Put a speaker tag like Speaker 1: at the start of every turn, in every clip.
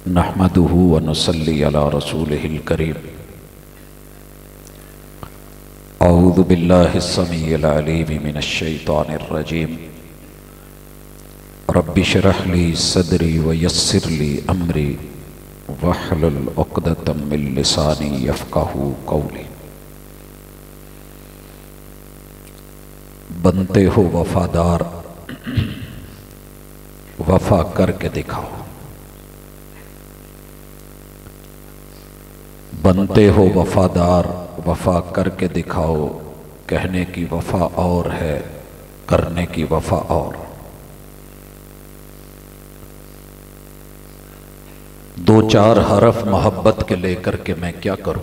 Speaker 1: नहमदुहु व नुसल्ली अला रसूलिहिल करीम। औज़ु बिल्लाहिस समीइल अलीम मिनश शैतानिर रजीम। रब्बि इश्रह ली सदरी व यस्सिर ली अमरी वहलुल उक़दतम मिन लिसानी यफ़क़हू क़ौली। बनते हो वफादार, वफा करके दिखाओ। बनते हो वफादार, वफा करके दिखाओ। कहने की वफा और है, करने की वफा और। दो चार हरफ मोहब्बत के लेकर के मैं क्या करूं।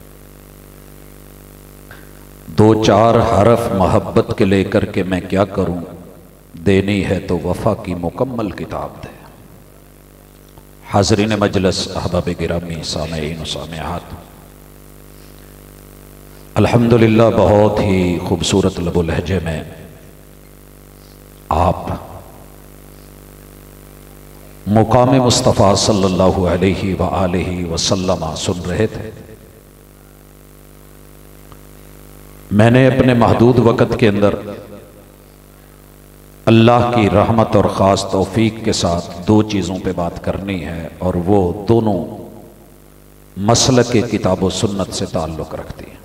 Speaker 1: दो चार हरफ मोहब्बत के लेकर के मैं क्या करूं। देनी है तो वफा की मुकम्मल किताब दे। हाज़रीन मजलिस, अहबाब गिरामी, सामईन सामईआत, अल्हम्दुलिल्लाह बहुत ही खूबसूरत लबो लहजे में आप मुकाम मुस्तफ़ा सल्लल्लाहु अलैहि व आलिहि वसल्लम सुन रहे थे। मैंने अपने महदूद वक़्त के अंदर अल्लाह की रहमत और ख़ास तौफीक के साथ दो चीज़ों पे बात करनी है, और वो दोनों मसलक के किताब व सुन्नत से ताल्लुक़ रखती है।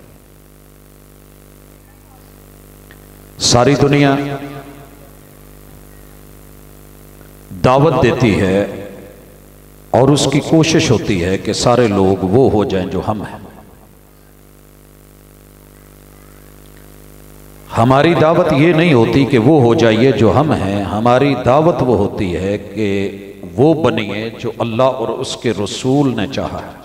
Speaker 1: सारी दुनिया दावत देती है और उसकी कोशिश होती है कि सारे लोग वो हो जाएं जो हम हैं। हमारी दावत ये नहीं होती कि वो हो जाइए जो हम हैं। हमारी दावत वो होती है कि वो बनिए जो अल्लाह और उसके रसूल ने चाहा है।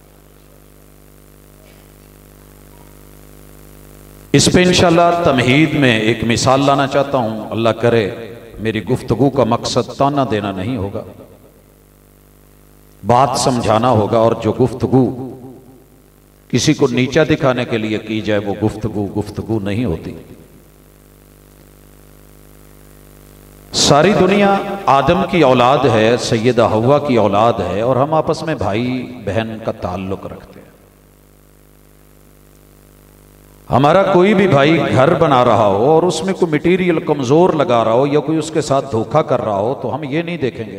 Speaker 1: इस पे इंशाअल्लाह तमहीद में एक मिसाल लाना चाहता हूं। अल्लाह करे मेरी गुफ्तगू का मकसद ताना देना नहीं होगा, बात समझाना होगा। और जो गुफ्तगू किसी को नीचा दिखाने के लिए की जाए वो गुफ्तगू नहीं होती। सारी दुनिया आदम की औलाद है, सैयदा हव्वा की औलाद है, और हम आपस में भाई बहन का ताल्लुक रखते हैं। हमारा कोई भी भाई घर बना रहा हो और उसमें कोई मटेरियल कमजोर लगा रहा हो या कोई उसके साथ धोखा कर रहा हो, तो हम ये नहीं देखेंगे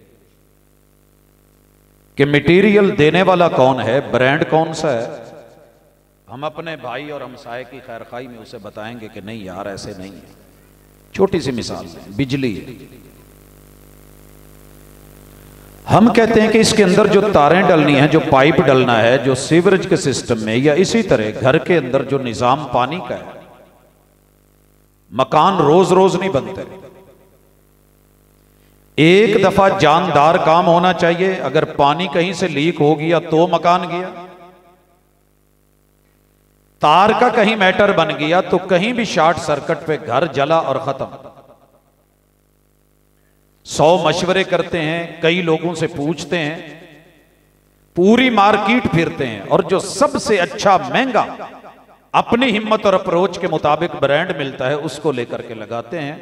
Speaker 1: कि मटेरियल देने वाला कौन है, ब्रांड कौन सा है। हम अपने भाई और हमसाये की खैरखाई में उसे बताएंगे कि नहीं यार ऐसे नहीं है। छोटी सी मिसाल है, बिजली है। हम कहते हैं कि इसके अंदर जो तारें डलनी है, जो पाइप डलना है, जो सीवरेज के सिस्टम में, या इसी तरह घर के अंदर जो निजाम पानी का है, मकान रोज रोज नहीं बनते। एक दफा जानदार काम होना चाहिए। अगर पानी कहीं से लीक हो गया तो मकान गया, तार का कहीं मैटर बन गया तो कहीं भी शॉर्ट सर्किट पे घर जला और खत्म। 100 मशवरे करते हैं, कई लोगों से पूछते हैं, पूरी मार्केट फिरते हैं, और जो सबसे अच्छा महंगा अपनी हिम्मत और अप्रोच के मुताबिक ब्रांड मिलता है उसको लेकर के लगाते हैं।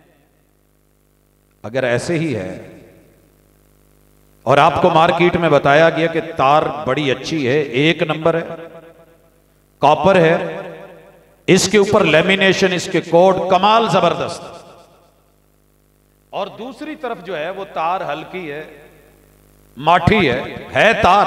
Speaker 1: अगर ऐसे ही है और आपको मार्केट में बताया गया कि तार बड़ी अच्छी है, एक नंबर है, कॉपर है, इसके ऊपर लेमिनेशन, इसके कोड कमाल जबरदस्त, और दूसरी तरफ जो है वो तार हल्की है, माठी है तार,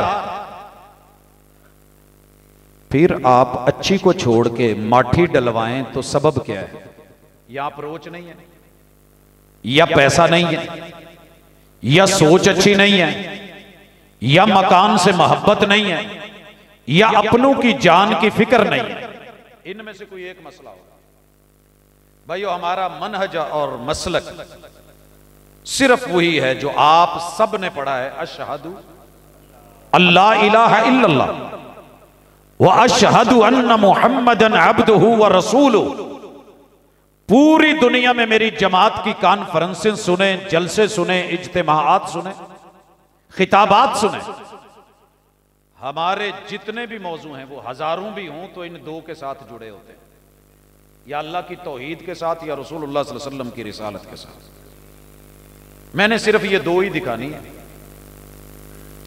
Speaker 1: फिर आप अच्छी को छोड़ के माठी डलवाएं तो सबब क्या है? या अप्रोच नहीं है, या पैसा नहीं है, या सोच अच्छी नहीं है, या मकान से मोहब्बत नहीं है, या अपनों की जान की फिक्र नहीं है। इनमें से कोई एक मसला होगा। भाइयों, हमारा मनहज और मसलक सिर्फ वही है जो आप सब ने पढ़ा है, अशहदु अल्ला इलाहा इल्लल्लाह व अशहदु अन्ना मुहम्मदन अब्दुहु व रसूलुहु। पूरी दुनिया में मेरी जमात की कॉन्फ्रेंसें सुने, जलसे सुने, इज्तिमाआत सुने, खिताबात सुने, हमारे जितने भी मौजू हैं वो हजारों भी हों तो इन दो के साथ जुड़े होते हैं, या अल्लाह की तौहीद के साथ या रसूलुल्लाह सल्लल्लाहु अलैहि वसल्लम की रिसालत के साथ। मैंने सिर्फ ये दो ही दिखानी है।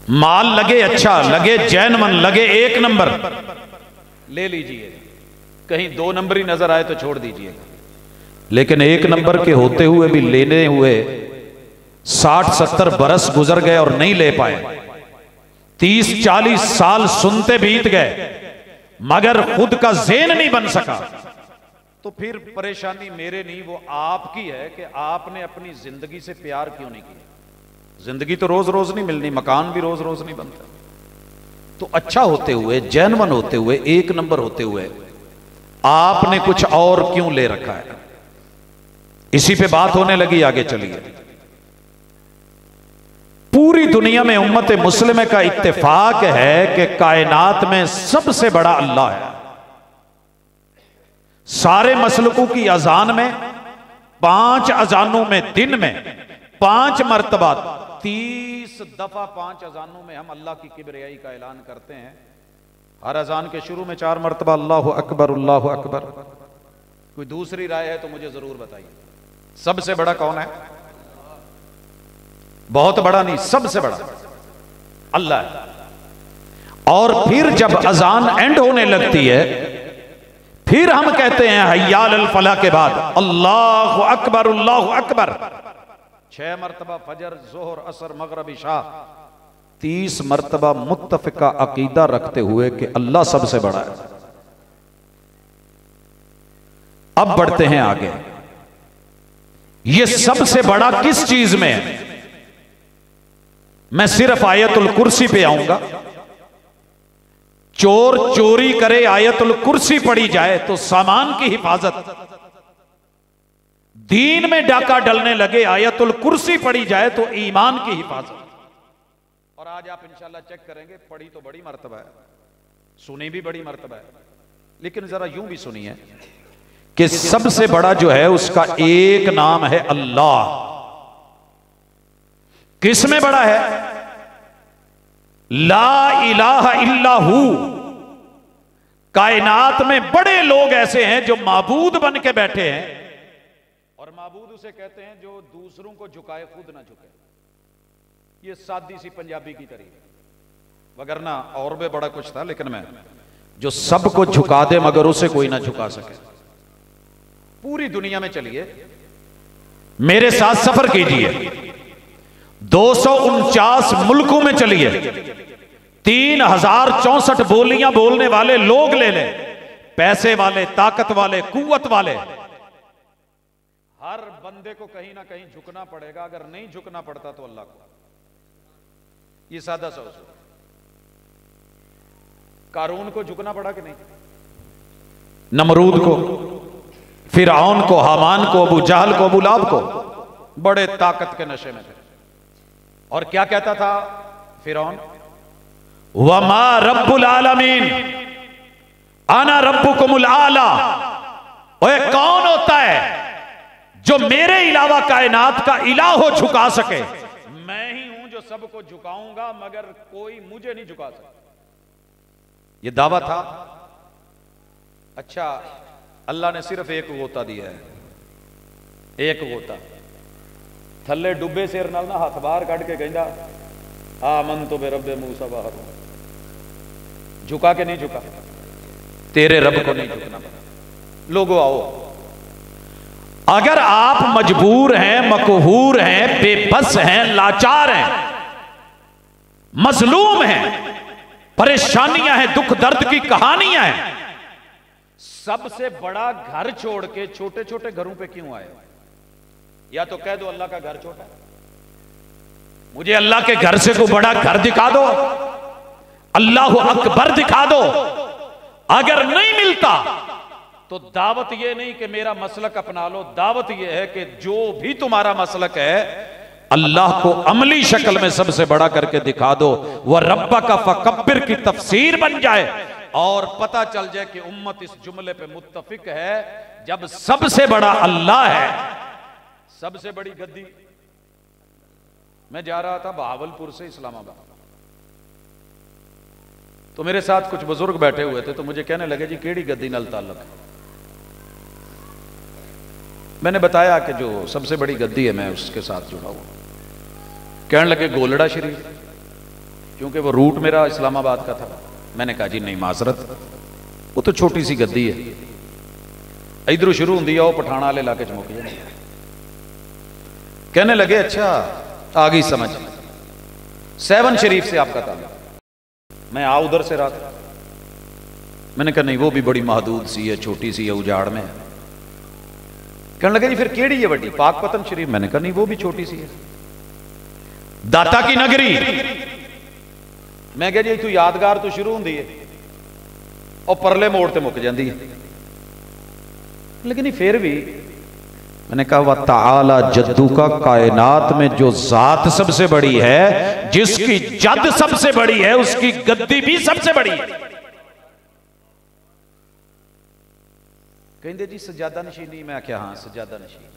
Speaker 1: माल लगे अच्छा, लगे जैन मन, लगे एक नंबर, ले लीजिए। कहीं 2 नंबर ही नजर आए तो छोड़ दीजिएगा। लेकिन 1 नंबर के होते हुए भी लेने हुए 60-70 बरस गुजर गए और नहीं ले पाए, 30-40 साल सुनते बीत गए मगर खुद का ज़ेन नहीं बन सका, तो फिर परेशानी मेरे नहीं, वो आपकी है कि आपने अपनी जिंदगी से प्यार क्यों नहीं किया। जिंदगी तो रोज रोज नहीं मिलनी, मकान भी रोज रोज नहीं बनता। तो अच्छा होते हुए, जैनवन होते हुए, 1 नंबर होते हुए आपने कुछ और क्यों ले रखा है? इसी पे बात होने लगी। आगे चलिए। पूरी दुनिया में उम्मत मुस्लिम का इत्तेफाक है कि कायनात में सबसे बड़ा अल्लाह है। सारे मसलकों की अजान में, 5 अजानों में, दिन में 5 मरतबा, 30 दफा 5 अजानों में हम अल्लाह की किबरियाई का ऐलान करते हैं। हर अजान के शुरू में 4 मरतबा अल्लाहु अकबर, अल्लाहु अकबर। कोई दूसरी राय है तो मुझे जरूर बताइए। सबसे बड़ा कौन है? बहुत बड़ा नहीं, सबसे बड़ा अल्लाह है। और फिर जब अजान एंड होने लगती है, फिर हम कहते हैं हय्याल अल फलाह के बाद अल्लाहु अकबर, अल्लाहु अकबर। 6 मरतबा फजर, जोहर, असर, मगरिब, इशा। 30 मरतबा मुत्तफिका अकीदा रखते हुए कि अल्लाह सबसे बड़ा है। अब बढ़ते हैं आगे। ये सबसे बड़ा किस चीज में है? मैं सिर्फ आयतुल कुर्सी पे आऊंगा। चोर चोरी करे, आयतुल कुर्सी पड़ी जाए तो सामान की हिफाजत। दीन में डाका डलने लगे, आयतुल कुर्सी पड़ी जाए तो ईमान की हिफाजत। और आज आप इंशाल्लाह चेक करेंगे, पढ़ी तो बड़ी मर्तबा है, सुनी भी बड़ी मर्तबा है, लेकिन जरा यूं भी सुनिए कि सबसे बड़ा जो है उसका एक नाम है अल्लाह। किस में बड़ा है? ला इलाहा इल्लाहू। कायनात में बड़े लोग ऐसे हैं जो माबूद बन के बैठे हैं, और माबूद उसे कहते हैं जो दूसरों को झुकाए, खुद ना झुके। ये सादी सी पंजाबी की तरीके, वगरना और भी बड़ा कुछ था, लेकिन मैं जो सबको झुका दे मगर उसे कोई ना झुका सके। पूरी दुनिया में चलिए, मेरे साथ सफर कीजिए, 249 मुल्कों में चलिए, 3064 बोलियां बोलने वाले लोग ले लें, पैसे वाले, ताकत वाले, कुव्वत वाले। हर बंदे को कहीं ना कहीं झुकना पड़ेगा। अगर नहीं झुकना पड़ता तो अल्लाह को। ये सादा सा उसूल। कारून को झुकना पड़ा कि नहीं? नमरूद को, फिरऔन को, हामान को, अबू जहल को, अबू लाहब को, बड़े ताकत के नशे में थे। और क्या कहता था फिरौन? वमा रब्बुल आलमीन आना रब्बुकुमुल आला। ओए, कौन होता है जो मेरे अलावा कायनात का इलाहो झुका सके? मैं ही हूं जो सबको झुकाऊंगा, मगर कोई मुझे नहीं झुका सकता। ये दावा था। अच्छा, अल्लाह ने सिर्फ एक गोता दिया है, एक गोता। थले डुबे सिर नाल ना हाथ बाहर कट के कहता आमन तो बेरब्बे मूसा बाहर। झुका के नहीं झुका? तेरे रब को नहीं झुकना। लोगों आओ, अगर आप मजबूर हैं, मकहूर हैं, बेबस हैं, लाचार हैं, मजलूम हैं, परेशानियां हैं, दुख दर्द की कहानियां हैं, सबसे बड़ा घर छोड़ के छोटे छोटे घरों पे क्यों आए? या तो कह दो अल्लाह का घर छोटा है, मुझे अल्लाह के घर से कोई बड़ा घर दिखा दो, अल्लाहु अकबर दिखा दो। अगर नहीं मिलता तो दावत यह नहीं कि मेरा मसलक अपना लो, दावत यह है कि जो भी तुम्हारा मसलक है अल्लाह को अमली शक्ल में सबसे बड़ा करके दिखा दो। वह रब्बा का फकब्बिर की तफसीर बन जाए और पता चल जाए कि उम्मत इस जुमले पे मुत्तफिक है। जब सबसे बड़ा अल्लाह है, सबसे बड़ी गद्दी। मैं जा रहा था बहावलपुर से इस्लामाबाद, तो मेरे साथ कुछ बुजुर्ग बैठे हुए थे, तो मुझे कहने लगे जी केड़ी गद्दी नाल ताल्लुक है। मैंने बताया कि जो सबसे बड़ी गद्दी है मैं उसके साथ जुड़ा हुआ। कहने लगे गोलड़ा शरीफ। क्योंकि वो रूट मेरा इस्लामाबाद का था। मैंने कहा जी नहीं माजरत, वो तो छोटी सी गद्दी है, इधरों शुरू होंगी है वो पठाना वाले इलाके च मुक जाए। कहने लगे अच्छा आ गई समझ, 7 शरीफ से आपका ताल्लुक। मैं आ उधर से रहा था। मैंने कहा नहीं वो भी बड़ी महदूद सी है, छोटी सी है, उजाड़ में है। कहने लगे जी फिर केड़ी है बड़ी? पाकपतन शरीफ। मैंने कहा नहीं वो भी छोटी सी है। दाता की नगरी। मैं कहा जी तू यादगार तो शुरू होंगी है और परले मोड़ ते मुक जाती है। लेकिन फिर भी मैंने कहा व ताला जद्दू का, कायनात में जो जात सबसे बड़ी है, जिसकी जद सबसे बड़ी है, उसकी गद्दी भी सबसे बड़ी है। कहते जी सजादा नशीनी। मैं क्या हाँ सजादा नशीन।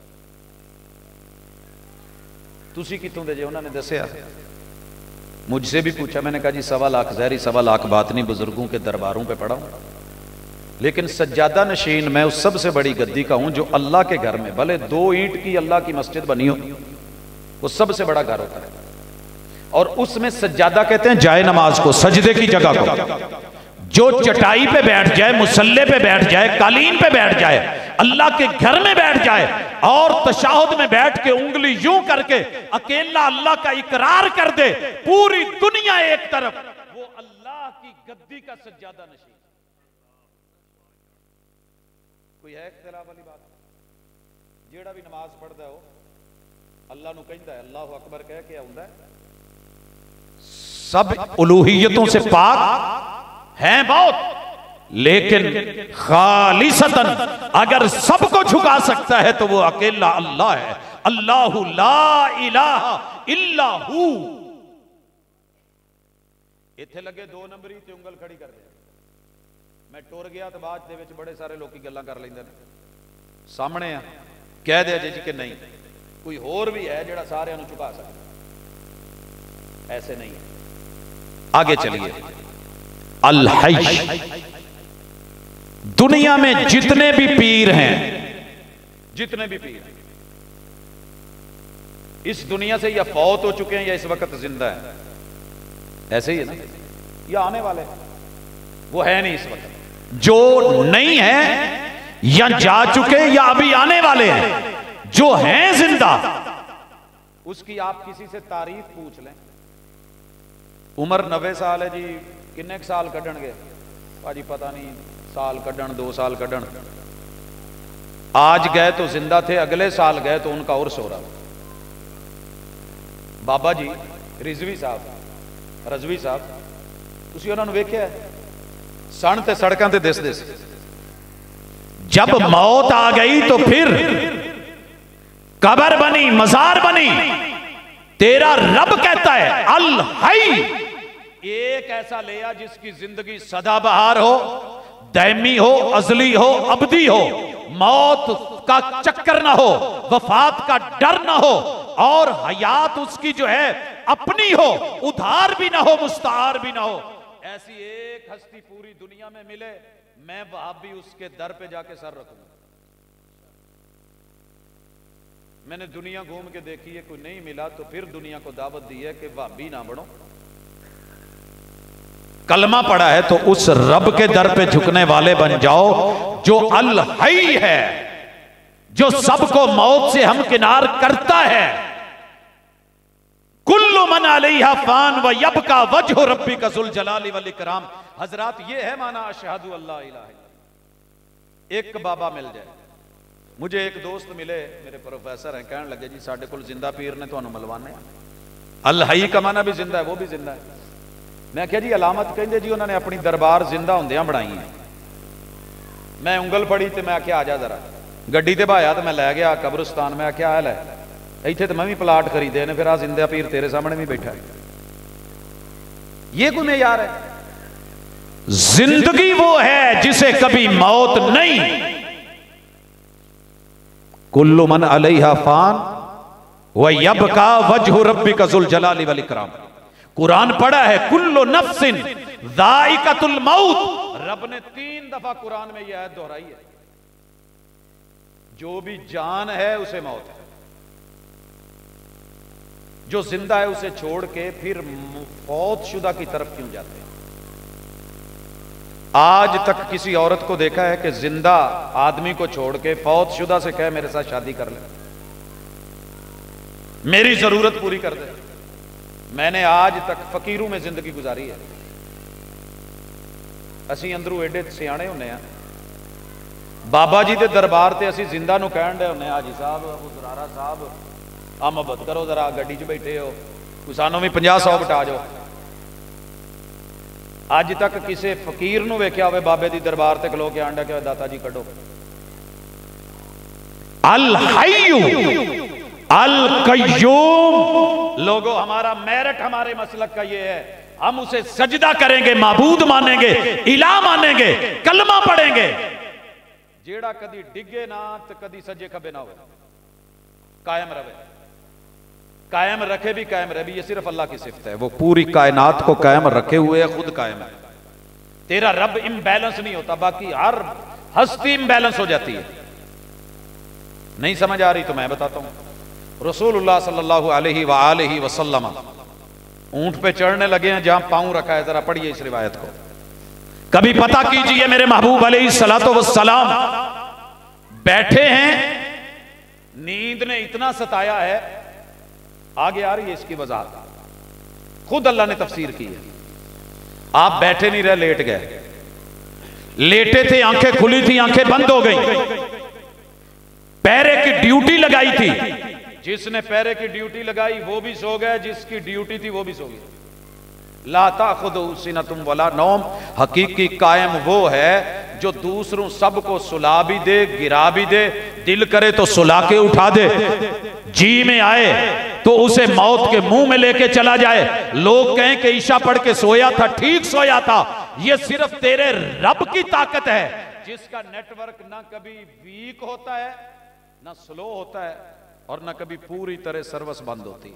Speaker 1: तुसी कितों दे जे? उन्होंने दसिया। मुझसे भी पूछा। मैंने कहा जी 1.25 लाख ज़हरी 1.25 लाख बात नहीं, बुजुर्गों के दरबारों पे पढ़ा हूं, लेकिन सज्जादा नशीन मैं उस सबसे बड़ी गद्दी का हूं जो अल्लाह के घर में, भले 2 ईंट की अल्लाह की मस्जिद बनी हो, वो सबसे बड़ा घर होता है। और उसमें सज्जादा कहते हैं जाए नमाज को, सजदे की जगह को। जो चटाई पे बैठ जाए, मुसल्ले पे बैठ जाए, कालीन पे बैठ जाए, अल्लाह के घर में बैठ जाए और तशाहुद में बैठ के उंगली यूं करके अकेला अल्लाह का इकरार कर दे, पूरी दुनिया एक तरफ, वो अल्लाह की गद्दी का सज्जादा नशीन। कोई है इख्तिलाफ वाली बात? जेड़ा भी नमाज पढ़ता हो अल्लाह नू कहता है, अल्लाहु अकबर कह के आउंदा है, सब उलूहियतों से पाक हैं बहुत, लेकिन खालिसतन अगर सबको झुका सकता है तो वो अकेला अल्लाह है। अल्लाहु ला इलाहा इल्ला हू। इत्थे लगे 2 नंबरी ते उंगल खड़ी कर दे। मैं टुर गया तो बाद दे विच बड़े सारे लोग गल्लां कर लेंदे ने, सामने आ कह दे जी कि नहीं कोई होर भी है जिहड़ा सारियां नूं झुका सकता। ऐसे नहीं है। आगे चलिए। अल हई। दुनिया में जितने भी पीर हैं, जितने भी पीर हैं, इस दुनिया से या फौत हो चुके हैं या इस वक्त जिंदा है। ऐसे ही है ना, या आने वाले, वो है नहीं इस वक्त। जो नहीं है या जा चुके या अभी आने वाले हैं, जो हैं जिंदा, उसकी आप किसी से तारीफ पूछ लें। उम्र 90 साल है जी, किन्ने साल कढ़णगे? भाजी पता नहीं, साल कढ़ण 2 साल कढ़ण। आज गए तो जिंदा थे, अगले साल गए तो उनका उर्स हो रहा। बाबा जी रिजवी साहब, रजवी साहब, तुसी उन्होंने वेख्या सन ते सड़कों ते दिसदे सी। जब मौत आ गई तो फिर कबर बनी, मजार बनी। तेरा रब कहता है अल हई, एक ऐसा लिया जिसकी जिंदगी सदाबहार हो, दैमी हो, अजली हो, अबदी हो, मौत का चक्कर ना हो, वफात का डर ना हो, और हयात उसकी जो है अपनी हो, उधार भी ना हो, मुस्तार भी ना हो। ऐसी एक हस्ती पूरी दुनिया में मिले, मैं भी उसके दर पे जाके सर रखूंगा। मैंने दुनिया घूम के देखी है, कोई नहीं मिला तो फिर दुनिया को दावत दी है कि भाभी ना बनो, कलमा पड़ा है तो उस रब के दर पे झुकने वाले बन जाओ जो अल हई है, जो सबको मौत से हमकिनार करता है। कुल्लु मन अलैहा फान व यबका वजहु रब्बिका जुल जलाली वल इकराम। हजरात ये है माना अशहदु अल्ला इलाहा इल्लल्लाह। एक बाबा मिल जाए। मुझे एक दोस्त मिले, मेरे प्रोफेसर हैं, कहने लगे जी साडे कोल जिंदा पीर ने, तुहानू मिलवाने। अल हई का माना भी जिंदा है, वो भी जिंदा है। मैं क्या जी अलामत कहते जी उन्होंने अपनी दरबार जिंदा होंदियां बनाई है। मैं उंगल फड़ी तो मैं आख्या आ जा जरा, गड्डी ते बहाया तो मैं लै गया कब्रिस्तान। मैं आख्या हाल है इत्थे तो मैं भी प्लाट खरीदे ने, फिर आ जिंदा पीर तेरे सामने भी बैठा है। ये कोई मेयार है? जिंदगी वो है जिसे कभी मौत नहीं। कुल्लु मन अलैहा फान व यबका वजहु रब्बिका जुल जलाली वल इकराम। कुरान पढ़ा है कुल्लु नफ्सिन जाइकातुल मौत। रब ने 3 दफा कुरान में यह आयत दोहराई है, जो भी जान है उसे मौत है। जो जिंदा है उसे छोड़ के फिर फौतशुदा की तरफ क्यों जाते हैं? आज तक किसी औरत को देखा है कि जिंदा आदमी को छोड़ के फौतशुदा से कहे मेरे साथ शादी कर ले, मेरी जरूरत पूरी कर दे? मैंने आज तक फकीरों में जिंदगी गुजारी है। असी अंदरों एडे सियाने होने हैं, बाबा जी के दरबार से असी जिंदा नूं कहण दे होने, हाजी साहब, अबू दुरारा साहब, आ मोहब्बत करो जरा, गड्डी च बैठे हो, कोई सानू भी 50-100 बटा जाओ। अज तक किसी फकीर नूं वेख्या होवे बाबे दी दरबार ते खलो के आंडा के दाता जी कढो। अल हय्यु अल कय्यूम। लोगों, हमारा मेरिट, हमारे मसलक का ये है, हम उसे सजदा करेंगे, माबूद मानेंगे, इलाह मानेंगे, कलमा पढ़ेंगे। जेड़ा कदी डिगे ना तो कदी सजे खबे ना हो, कायम रहे, कायम रखे भी कायम रहे भी, ये सिर्फ अल्लाह की सिफत है। वो पूरी कायनात को कायम रखे हुए है, खुद कायम है। तेरा रब इम्बैलेंस नहीं होता, बाकी हर हस्ती इम्बैलेंस हो जाती है। नहीं समझ आ रही तो मैं बताता हूं। रसूलुल्लाह सल्लल्लाहु अलैहि वसल्लम ऊंट पे चढ़ने लगे हैं, जहां पांव रखा है, जरा पढ़िए इस रिवायत को। कभी पता कीजिए, मेरे महबूब अलैहिस्सलातु वस्सलाम बैठे हैं, नींद ने इतना सताया है, आगे आ रही है इसकी वजाहत, खुद अल्लाह ने तफसीर की है। आप बैठे नहीं रहे, लेट गए, लेटे थे, आंखें खुली थी, आंखें बंद हो गई, पैरे की ड्यूटी लगाई थी, जिसने पैरे की ड्यूटी लगाई वो भी सो गए, जिसकी ड्यूटी थी वो भी सो गए। ला ताखुदुहु सिनतुम वला नौम। हकीकी कायम वो है जो दूसरों सबको सुला भी दे, गिरा भी दे, दिल करे तो सुला के उठा दे, जी में आए तो उसे मौत के मुंह में लेके चला जाए। लोग कहें कि ईशा पढ़ के सोया था, ठीक सोया था। ये सिर्फ तेरे रब की ताकत है, जिसका नेटवर्क ना कभी वीक होता है, ना स्लो होता है, और ना कभी पूरी तरह सर्विस बंद होती।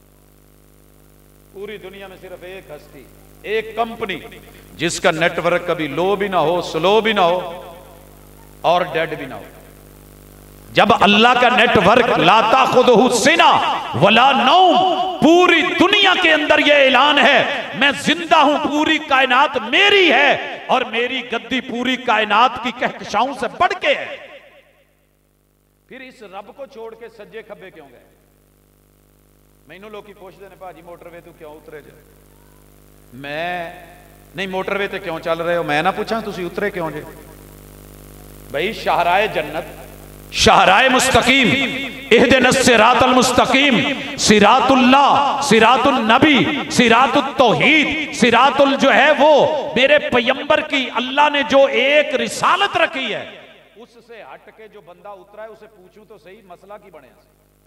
Speaker 1: पूरी दुनिया में सिर्फ एक हस्ती, एक कंपनी, जिसका नेटवर्क कभी लो भी ना हो, स्लो भी ना हो, और डेड भी ना हो। जब अल्लाह का नेटवर्क ला ताखुदुहु सिना वला नौम, पूरी दुनिया के अंदर यह ऐलान है, मैं जिंदा हूं, पूरी कायनात मेरी है, और मेरी गद्दी पूरी कायनात की कहकशाओं से बढ़ के है। फिर इस रब को छोड़ के सज्जे खब्बे क्यों गए? मैनू लोग पूछते हैं, भाजी मोटरवे तू क्यों उतरे जे? मैं नहीं, मोटरवे ते क्यों चल रहे हो? मैं ना पूछा तुसी उतरे क्यों जे? भाई शाहराए जन्नत, शाहराए मुस्तकीम, इहदिनस सिरातल मुस्तकीम, सिरातुल्लाह, सिरातुल नबी, सिरातुत तौहीद, सिरातुल जो है वो मेरे पैगंबर की अल्लाह ने जो एक रिसालत रखी है, उससे हट के जो बंदा उतरा है उसे पूछूं तो सही, मसला की बने।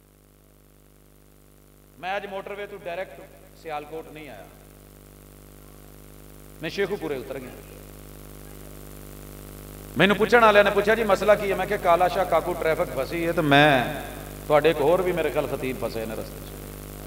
Speaker 1: मैं आज मोटरवे तो डायरेक्ट सियालकोट नहीं आया, मैं शेखुपुरे उतर गया। मैनू पूछने वाले ने पूछा जी मसला की है? मैं क्या काला शाह काकू ट्रैफिक फसी है, तो मैं थोड़े एक और भी मेरे ख्याल खतीब फसे ने रस्ते से।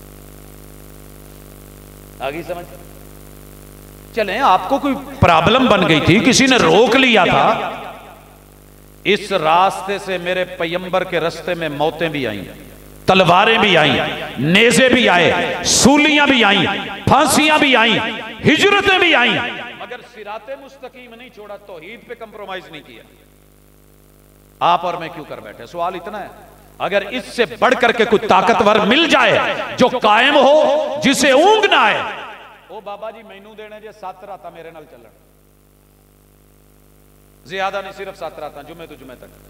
Speaker 1: आ गई समझ? चले, आपको कोई प्रॉब्लम बन गई थी, किसी ने रोक लिया था, इस रास्ते से मेरे पैगंबर के रास्ते में मौतें भी आई, तलवारें भी आई, नेज़े भी आए, सूलियां भी आई, फांसियां भी आई, हिजरतें भी आई, मगर सिराते मुस्तकीम नहीं छोड़ा, तौहीद पे कंप्रोमाइज नहीं किया। आप और मैं क्यों कर बैठे? सवाल इतना है, अगर इससे बढ़ करके कोई ताकतवर मिल जाए जो कायम हो, जिसे ऊंग ना आए, ओ बाबा जी मैनू देने जे 7 रात मेरे नाल चलन, ज्यादा नहीं, सिर्फ 7 रात, जुमे तो जुमे तक।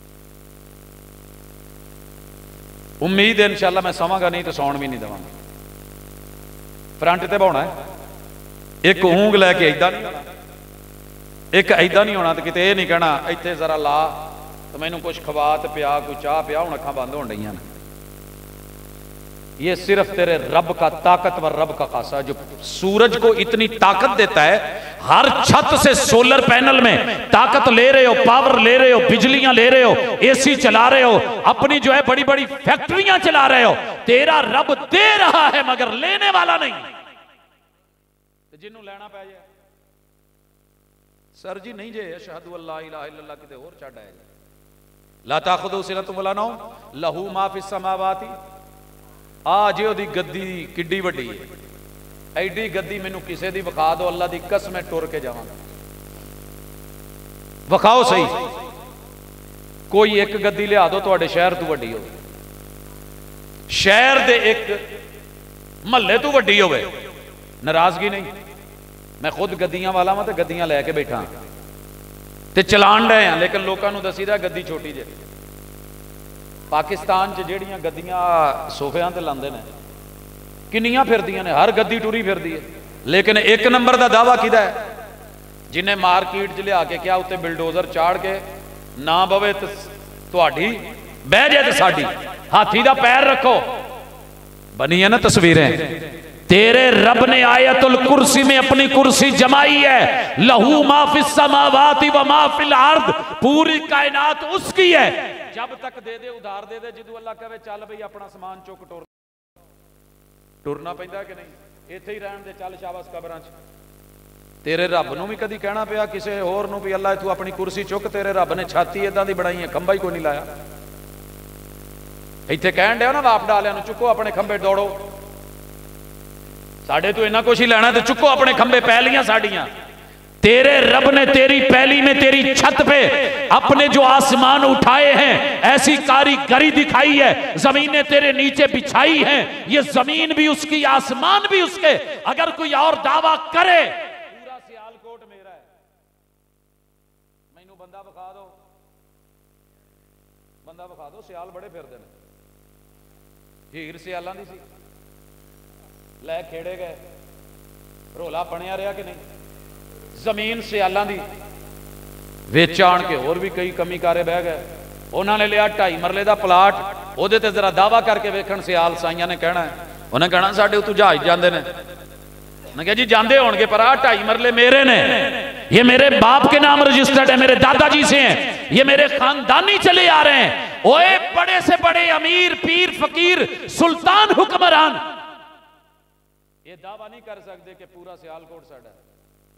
Speaker 1: उम्मीद है इंशाल्लाह मैं सवांगा नहीं तो सौण भी नहीं देवांगा। फ्रंट ते बौना है, एक ऊंग लैके इदा नहीं होना, एक इदा नहीं होना, तो किते ये नहीं कहना इत्थे जरा ला तो मैनू कुछ खवा ते पिया, कोई चाह पिया, हुण अखां बंद होण डईयां ने। ये सिर्फ तेरे रब का, ताकतवर रब का खासा, जो सूरज को इतनी ताकत देता है, हर छत से सोलर पैनल में ताकत ले रहे हो, पावर ले रहे हो, बिजलियां ले रहे हो, एसी चला रहे हो, अपनी जो है बड़ी बड़ी फैक्ट्रियां चला रहे हो, तेरा रब दे रहा है मगर लेने वाला नहीं। तो जिन्हों लेना पै जाए, सर जी नहीं जे अशहदु अल्ला इलाहा इल्लल्लाह किते होर छड्ड आए, ला ताखुदुहु सिनतुम वला नौम, लहू मा फिस समावाति आ जे ओदी गद्दी किड्डी वड्डी है, एडी गद्दी मैनू किसी दी विखा दो, अल्लाह दी कसम मैं टुर के जावांगा। विखाओ सही, कोई एक गद्दी लिया दो तुहाडे शहर तू वड्डी हो, शहर दे एक महल्ले तू वड्डी होवे, नाराजगी नहीं। मैं खुद गद्दियां वाला वां ते गद्दियां लैके बैठा ते चलान रहे हैं, लेकिन लोगों को दसीदा गद्दी छोटी जे। पाकिस्तान च ਜਿਹੜੀਆਂ गद्दियां सोफियां ते लांदे ने किन्नियां फिरदियां ने, हर गद्दी टुरी फिरदी है, लेकिन एक नंबर का दावा किहदा है? जिन्हें मार्केट च लिया के क्या उत्ते बिलडोजर चाड़ के ना बवे तो तुहाडी बह जाए तो साडी, हाथी दा पैर रखो। बनी है ना तस्वीरें। तेरे रब ने आयतुल कुर्सी में अपनी कुर्सी जमाई है, लहू माफिस समावाति व माफिल अर्द, पूरी कायनात उसकी है। जब तक दे दे उधार दे दे, जिदू अल्लाह कहे चल बई अपना समान चुक टुर, टुरना पैंदा कि नहीं, इत्थे ही रहन दे, चल शाबाश कबरां च। तेरे रब नूं भी कदी कहना पिया किसी होर नूं भी अल्लाह तू अपनी कुर्सी चुक, तेरे रब ने छाती इदां दी बनाई है, खंभा ही कोई नहीं लाया। इत्थे कहन दिया ना बाप डालिया नूं, चुको अपने खंभे, दौड़ो, साडे तो इन्ना कुछ ही लेना, तो चुको अपने खंभे, पैलियां साडियां। तेरे रब ने तेरी पैली में, तेरी छत पे अपने जो आसमान उठाए हैं, ऐसी कारीगरी दिखाई है, जमीनें तेरे नीचे बिछाई हैं, ये जमीन भी उसकी, आसमान भी उसके। अगर कोई और दावा करे पूरा सियालकोट मेरा है, मैनू बंदा विखा दो, बंदा विखा दो। सियाल बड़े फिरदे ने, हीर सियालां दी सी, लै खेड़े गए, रोला बनिया रहा कि नहीं। जमीन सियालां दी विच आण के होर भी कई कमी कारे बह गए, उन्होंने लिया 2.5 मरले का प्लाट, वो जरा दावा करके वेखण, सियाल साइयां ने कहना है, उन्हें कहना साडे उत्तों जहाज जाते हैं, मैं कहा जी जाते होणगे, पर 2.5 मरले मेरे ने, ये मेरे बाप के नाम रजिस्टर्ड है, मेरे दादाजी से हैं, ये मेरे खानदानी चले आ रहे हैं। ओए बड़े से बड़े अमीर, पीर, फकीर, सुल्तान, हुक्मरान ये दावा नहीं कर सकते कि पूरा सियालकोट साडा है।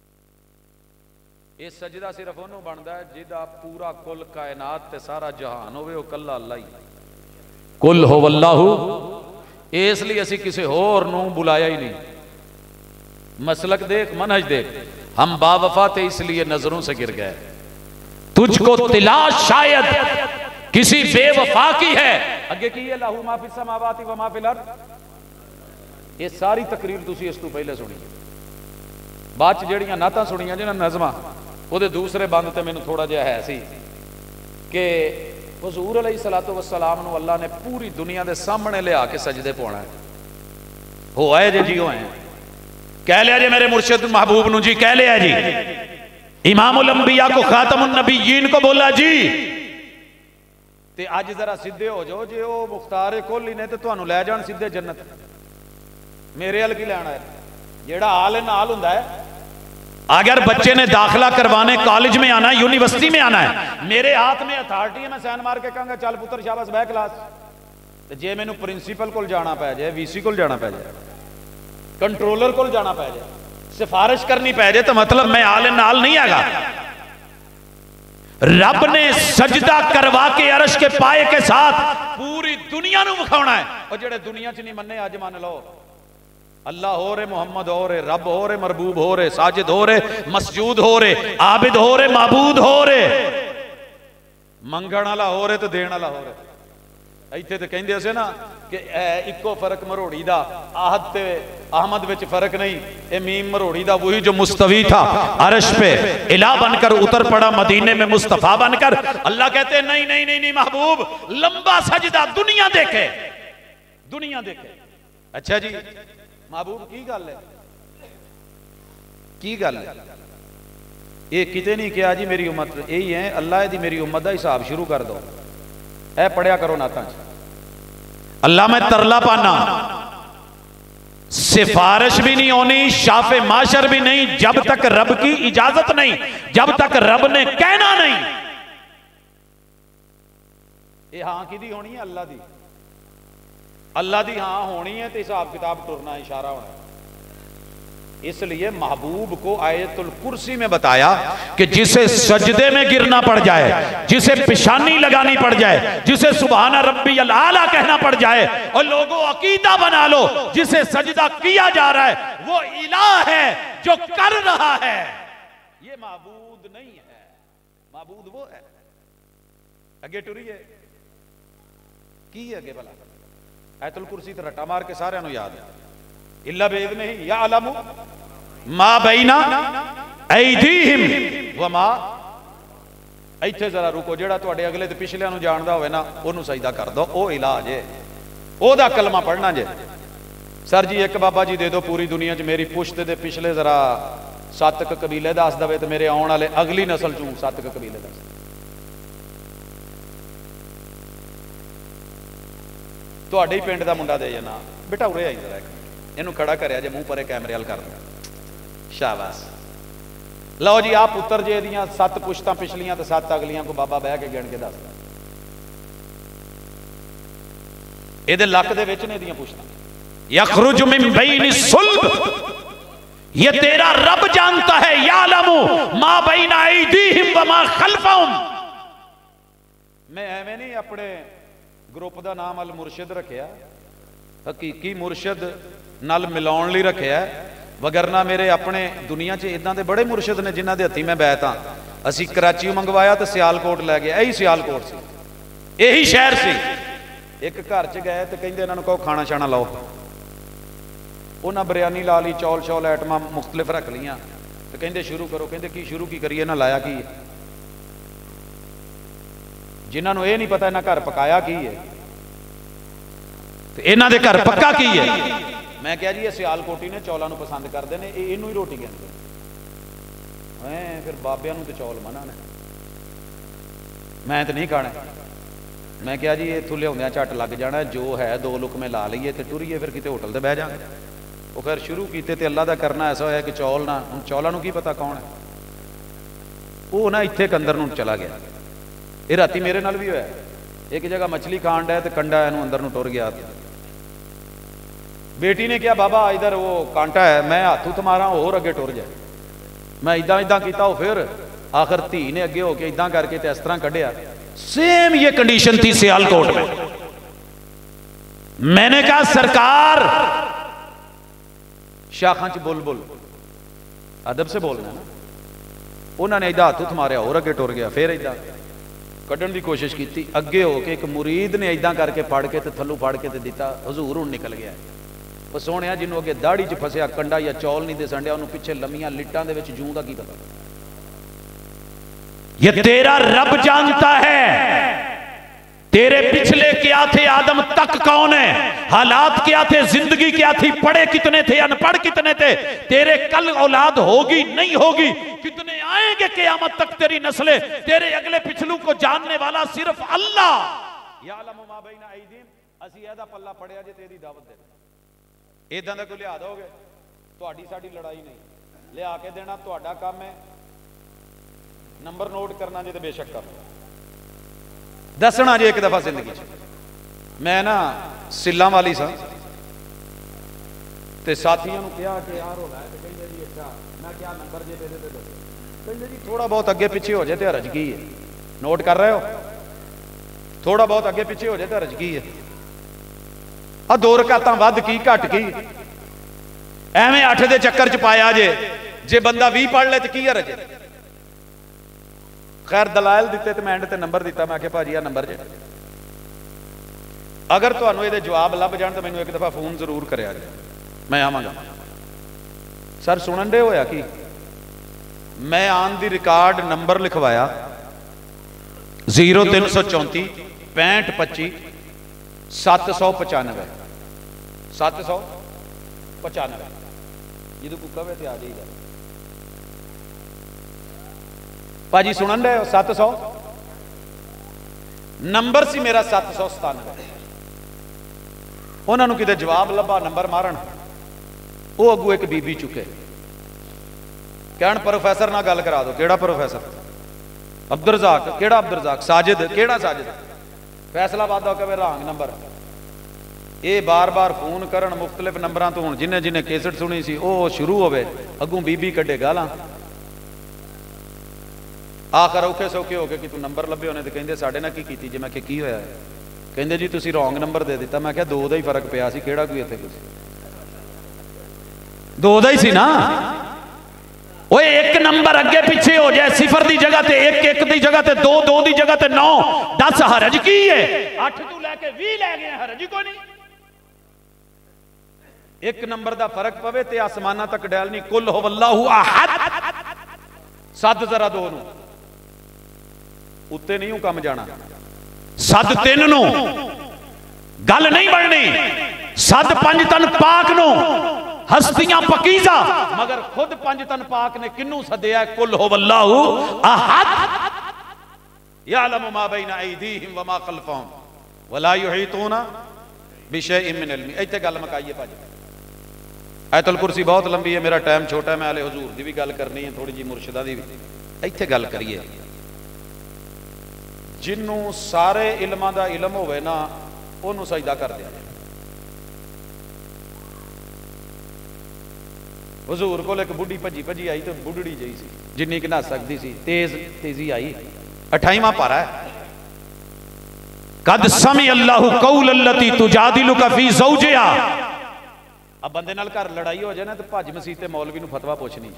Speaker 1: ये सजदा सिर्फ उन्होंने बनता है जिदा पूरा कुल कायनात ते सारा जहान होवे, वो कल्ला अल्लाह ही, कुल हो वल्लाहु। इसलिए असी किसी होर नूं बुलाया ही नहीं। मसलक देख, मनहज देख, हम बावफा थे इसलिए नजरों से गिर गए। तुझको तिलाश शायद किसी बेवफा की है। अगे की है, लहू माफिस समावाति व माफिल अर्द। ये सारी तकरीर तुसी इस तू पहले सुनी, बाद जड़ियां नातां सुनियां जिन्हां नज़मां, वो दूसरे बंद ते मैनूं थोड़ा जिहा है सी कि हुजूर अलैहिस्सलातु वस्सलाम नूं अल्लाह ने पूरी दुनिया के सामने लिया के सजदे पाउणा है। हो आए जे जी, हो आए, कह लिया जे मेरे मुर्शिद महबूब नूं जी, कह लिया जी, इमामुल अंबिया को, खातमुन नबीयीन को बोला जी। ते अज जरा सीधे हो जाओ, जे वो मुख्तार कोहली ने तो तुहानूं लै जाण सीधे जन्नत, मेरे अल की लैना है। जेड़ा आल नाल हुंदा है, अगर बच्चे ने दाखिला करवाने, कॉलेज में आना है, यूनिवर्सिटी में आना है, मेरे हाथ में अथॉरिटी है, मैं साइन मार के कहूँगा चल पुत्र शाबाश बह क्लास। तो जे मैनू प्रिंसीपल को जाना पै जाए, VC को जाना पै जाए, कंट्रोलर को जाना पै जाए, सिफारिश करनी पै जाए, तो मतलब मैं आल नाल नहीं आगा। रब ने सजदा करवा के अरश के पाए के साथ पूरी दुनिया नूं विखाउणा है। और जेड़े दुनिया च नहीं मन्ने, अज मान लो, अल्लाह हो रहे, मोहम्मद हो रहे, रब हो रहे, मरबूब हो रहे, साजिद हो रहे, मसजूद हो रहे, आबिद हो रहे, माबूद हो रहे, मंगण वाला हो रहे तो देण वाला हो रहे। इत्थे तो कहंदे से ना कि इको फर्क मरोड़ी दा, आहद ते अहमद विच फर्क नहीं, ये मीम मरोड़ी दा, वही जो मुस्तवी था अरश पे, इला बनकर उतर पड़ा मदीने में मुस्तफा बनकर। अल्लाह कहते नहीं नहीं नहीं नहीं महबूब, लंबा सजदा दुनिया देखे, दुनिया देखे। अच्छा जी महबूब की गल है, की गल है? ये किते नहीं किया जी मेरी उम्मत यही है, अल्लाह दी मेरी उम्मत का हिसाब शुरू कर दो। ऐ पढ़िया करो नातां च, अल्लाह मैं तरला पाना, सिफारिश भी नहीं होनी, शाफे माशर भी नहीं, जब तक रब की इजाजत नहीं, जब तक रब ने कहना नहीं। ये हां किदी होनी है? अल्लाह दी। अल्लाह दी हां होनी है तो हिसाब किताब टुरना, इशारा होना। इसलिए महबूब को आयतुल कुर्सी में बताया कि जिसे सजदे में गिरना पड़ जाए, जिसे पेशानी लगानी पड़ जाए, जिसे सुबहाना रब्बियल आला कहना पड़ जाए, और लोगों अकीदा बना लो जिसे सजदा किया जा रहा है वो इलाह है जो कर रहा है, ये माबूद नहीं है। माबूद वो है। अगे टुरिए की अगे भला आयतुल कुर्सी तो रट्टा मार के सारे याद है। इल्ला बेइज़्नि ही यअलमु मा बैना ऐदीहिम व मा। इत्थे जरा रुको, जेड़ा तुहाडे अगले ते पिछलियां नूं जानदा होवे ना ओनू सजदा कर दो, ओ इलाह जे, ओदा कलमा पढ़ना जे। सर जी एक बाबा जी दे दो पूरी दुनिया च मेरी पुश्त दे पिछले जरा 7 कबीले दस दवे तो मेरे आने वाले अगली नस्ल चूं 7 कबीले दस। तुहाडे ही पिंड दा मुंडा दे जाना बेटा उरे आई जरा इनू खड़ा करया जे मुंह परे कैमरे वाल कर दो, शाबाश। लो जी आप पुत्र जे दियां 7 पुश्तां पिछलियां तो 7 अगलियां को बाबा बह के गिन के दस इहदे लक दे विच ने इहदियां पुश्तां। यखरुज मिन बैनि सुल्ब, ये तेरा रब जानता है। यालमु मा बैना ऐदीहिम व मा खल्फहुम। मैं एवें नहीं अपने ग्रुप का नाम अल मुर्शिद रखिया, हकीकी मुर्शिद नाल मिलाउण लई रखिया, वगरना मेरे अपने दुनिया च इदां दे बड़े मुर्शिद ने जिन्हां दे हत्थी मैं बैत हाँ। असी कराची मंगवाया तो सियालकोट लै गए, यही सियालकोट सी, यही शहर सी। एक घर च गए तो कहिंदे इन्हां नूं कहो खाना शाना लाओ, उन्हां बिरयानी ला ली, चौल शौल आइटमां मुख्तलिफ रख लियां तो कहिंदे शुरू करो। कहिंदे की शुरू की करिए, इन्हां लाया की है? जिन्हां नूं ये नहीं पता इन्हां घर पकाया की है ते इन्हां दे घर पक्का की है। मैं क्या जी ये सियालकोटी ने चौलों पसंद करते हैं, इनू ही रोटी कहते हैं। फिर बाबिया तो चौल मना ने, मैं तो नहीं खाने। मैं क्या जी इतों लिया झट लग जाना, जो है 2 लुकमे ला लीए तो टुरीए, फिर कितने होटल से बह जाए। वो फिर शुरू किए तो अल्लाह का करना ऐसा होया कि चौल ना, हम चौलों की पता कौन है, वो ना इत्थे अंदर नूं चला गया। ये राती मेरे नाल भी होया, एक जगह मछली खाण डे तो कंडा इनू अंदर नूं टुर गया। बेटी ने कहा बाबा इधर वो कांटा है, मैं हाथ हुथ मारा होर अगे टुर जाए। मैं इदा इदा किया, फिर आखिर धी ने अगे होके इदा करके तो इस तरह कढ़िया। सेम ये कंडीशन थी सियालकोट में। मैंने कहा सरकार शाखा च बुलबुल अदब से बोलना ना। उन्होंने इदा हाथ हुथ मारिया होर अगे टुर गया, फिर इदा कढ़न की कोशिश की, अगे होके एक मुरीद ने इदा करके फड़ के तो थल्लों फड़ के तो दिता, हजूर हुण निकल गया। वो सोने जिन्हों अगे दाड़ी च फसिया कंडा या चौल नहीं दिसन दिया, उन्होंने पिछे लम्मियां लिटां दे विच जूं दा की पता। ये तेरा रब जानता है तेरे पिछले क्या थे, आदम तक कौन है, हालात क्या थे, जिंदगी क्या थी, पढ़े कितने थे, अनपढ़ कितने थे, तेरे कल औलाद होगी नहीं होगी, कितने आएंगे क़यामत तक तेरी नस्लें, तेरे अगले पिछलू को जानने वाला सिर्फ अल्लाह। यालमु मा बैना ऐदीहिम, असी एदा पल्ला पड़िया जे तेरी दावत दे इदां दा कोई लिया दोगे, तुहाडी साडी लड़ाई नहीं, लिया के देना तुहाडा काम है। नंबर नोट करना जे तो बेशक कर दसना जे। एक दफा जिंदगी मैं ना सिल्लां वाली सा ते साथियों ने कहा कि यार होना है, कहते जी अच्छा, मैं क्या नंबर जे दे दे, कहते जी थोड़ा बहुत अगे पिछे हो जाए तो हरज की है। नोट कर रहे हो, थोड़ा बहुत अगे पिछे हो जाए तो हरज की है। 2 रकातां वध की घट की, एवें 8 दे चक्कर च पाया जे बंदा 20 पढ़ ले तो की हरज। खैर दलाल दिते तो मैं एंड ते नंबर दिता, मैं आख्या भाजी आ नंबर जे, अगर तुहानूं इहदे जवाब लभ जाण तो मैनूं एक दफा फोन जरूर करिया जे, मैं आवांगा। सर सुनन दे होया कि मैं आन दी रिकॉर्ड नंबर लिखवाया 0334 65 25 795 795 जो कोई कहे तो आ जाइएगा। भाजी सुनन रहे हो, 700 नंबर सी मेरा 797। उन्होंने किते जवाब लभा नंबर मारन, वो अगू एक बीबी चुके कहन प्रोफैसर ना गल करा दो। केड़ा प्रोफैसर? अब्दुल रज़ाक। केड़ा अब्दुल रज़ाक? साजिद। केड़ा साजिद? फैसलाबाद का कहे रंग नंबर। ये बार बार फोन करन मुख्तलिफ नंबरों तो, हुण जिन्हें जिन्हें कैसेट सुनी सी वो शुरू होवे, अगों बीबी कड्डे गालां, आखिर औखे सौखे हो गए कि तू नंबर लभे होने तो कहिंदे साडे नाल की कीती जी। मैं कि होया? कहिंदे जी तुसीं रॉन्ग नंबर दे दिता। मैं क्या दो दा ही फर्क पिया सी, किहड़ा कोई इत्थे कुछ दो दा ही सी ना। वो एक नंबर अगे पिछे हो जाए, सिफर की जगह ते एक, एक की जगह ते दो, दो की जगह ते 9, 10 हरज की है? 8 तू लैके 20 लै गए, हरज को नहीं। एक नंबर का फर्क पवे ते आसमाना तक डैल नहीं। कुल हुवल्लाहु अहद, सद जरा दो नूं उत्ते नहीं हूं कम जाना, सद 3 नूं गल नहीं बननी, सद 5 तन पाक नूं हस्तियां पकीजा, मगर खुद 5 तन पाक ने किन्नू सदया? कुल हुवल्लाहु अहद, यअलमु मा बैना ऐदीहिम व मा खल्फहुम वला युहीतूना बिशैइन मिन इल्मी। इत्थे गल मकाइए भाजी। आयतुल कुर्सी बहुत लंबी है, मेरा टाइम छोटा है, मैं हाले हुजूर दी भी गल करनी है, थोड़ी जी मुर्शिदा दी भी। इत्थे गल करिए, जिन्नू सारे इल्मां दा इल्म होवे ना, ओनू सजदा कर दिया। हुजूर कोल एक बुढ़ी भजी भजी आई तो बुढ़ड़ी जी सी, जिन्नी कि नस सकती सी, तेज तेजी आई। 28वां पारा है। कद समी अल्लाहु कौल अल्लती तुजादिलुका फी ज़ौजिहा। अब बंदे नाल घर लड़ाई हो जाए ना तो भज मसीते मौलवी नूं फतवा पुछनी।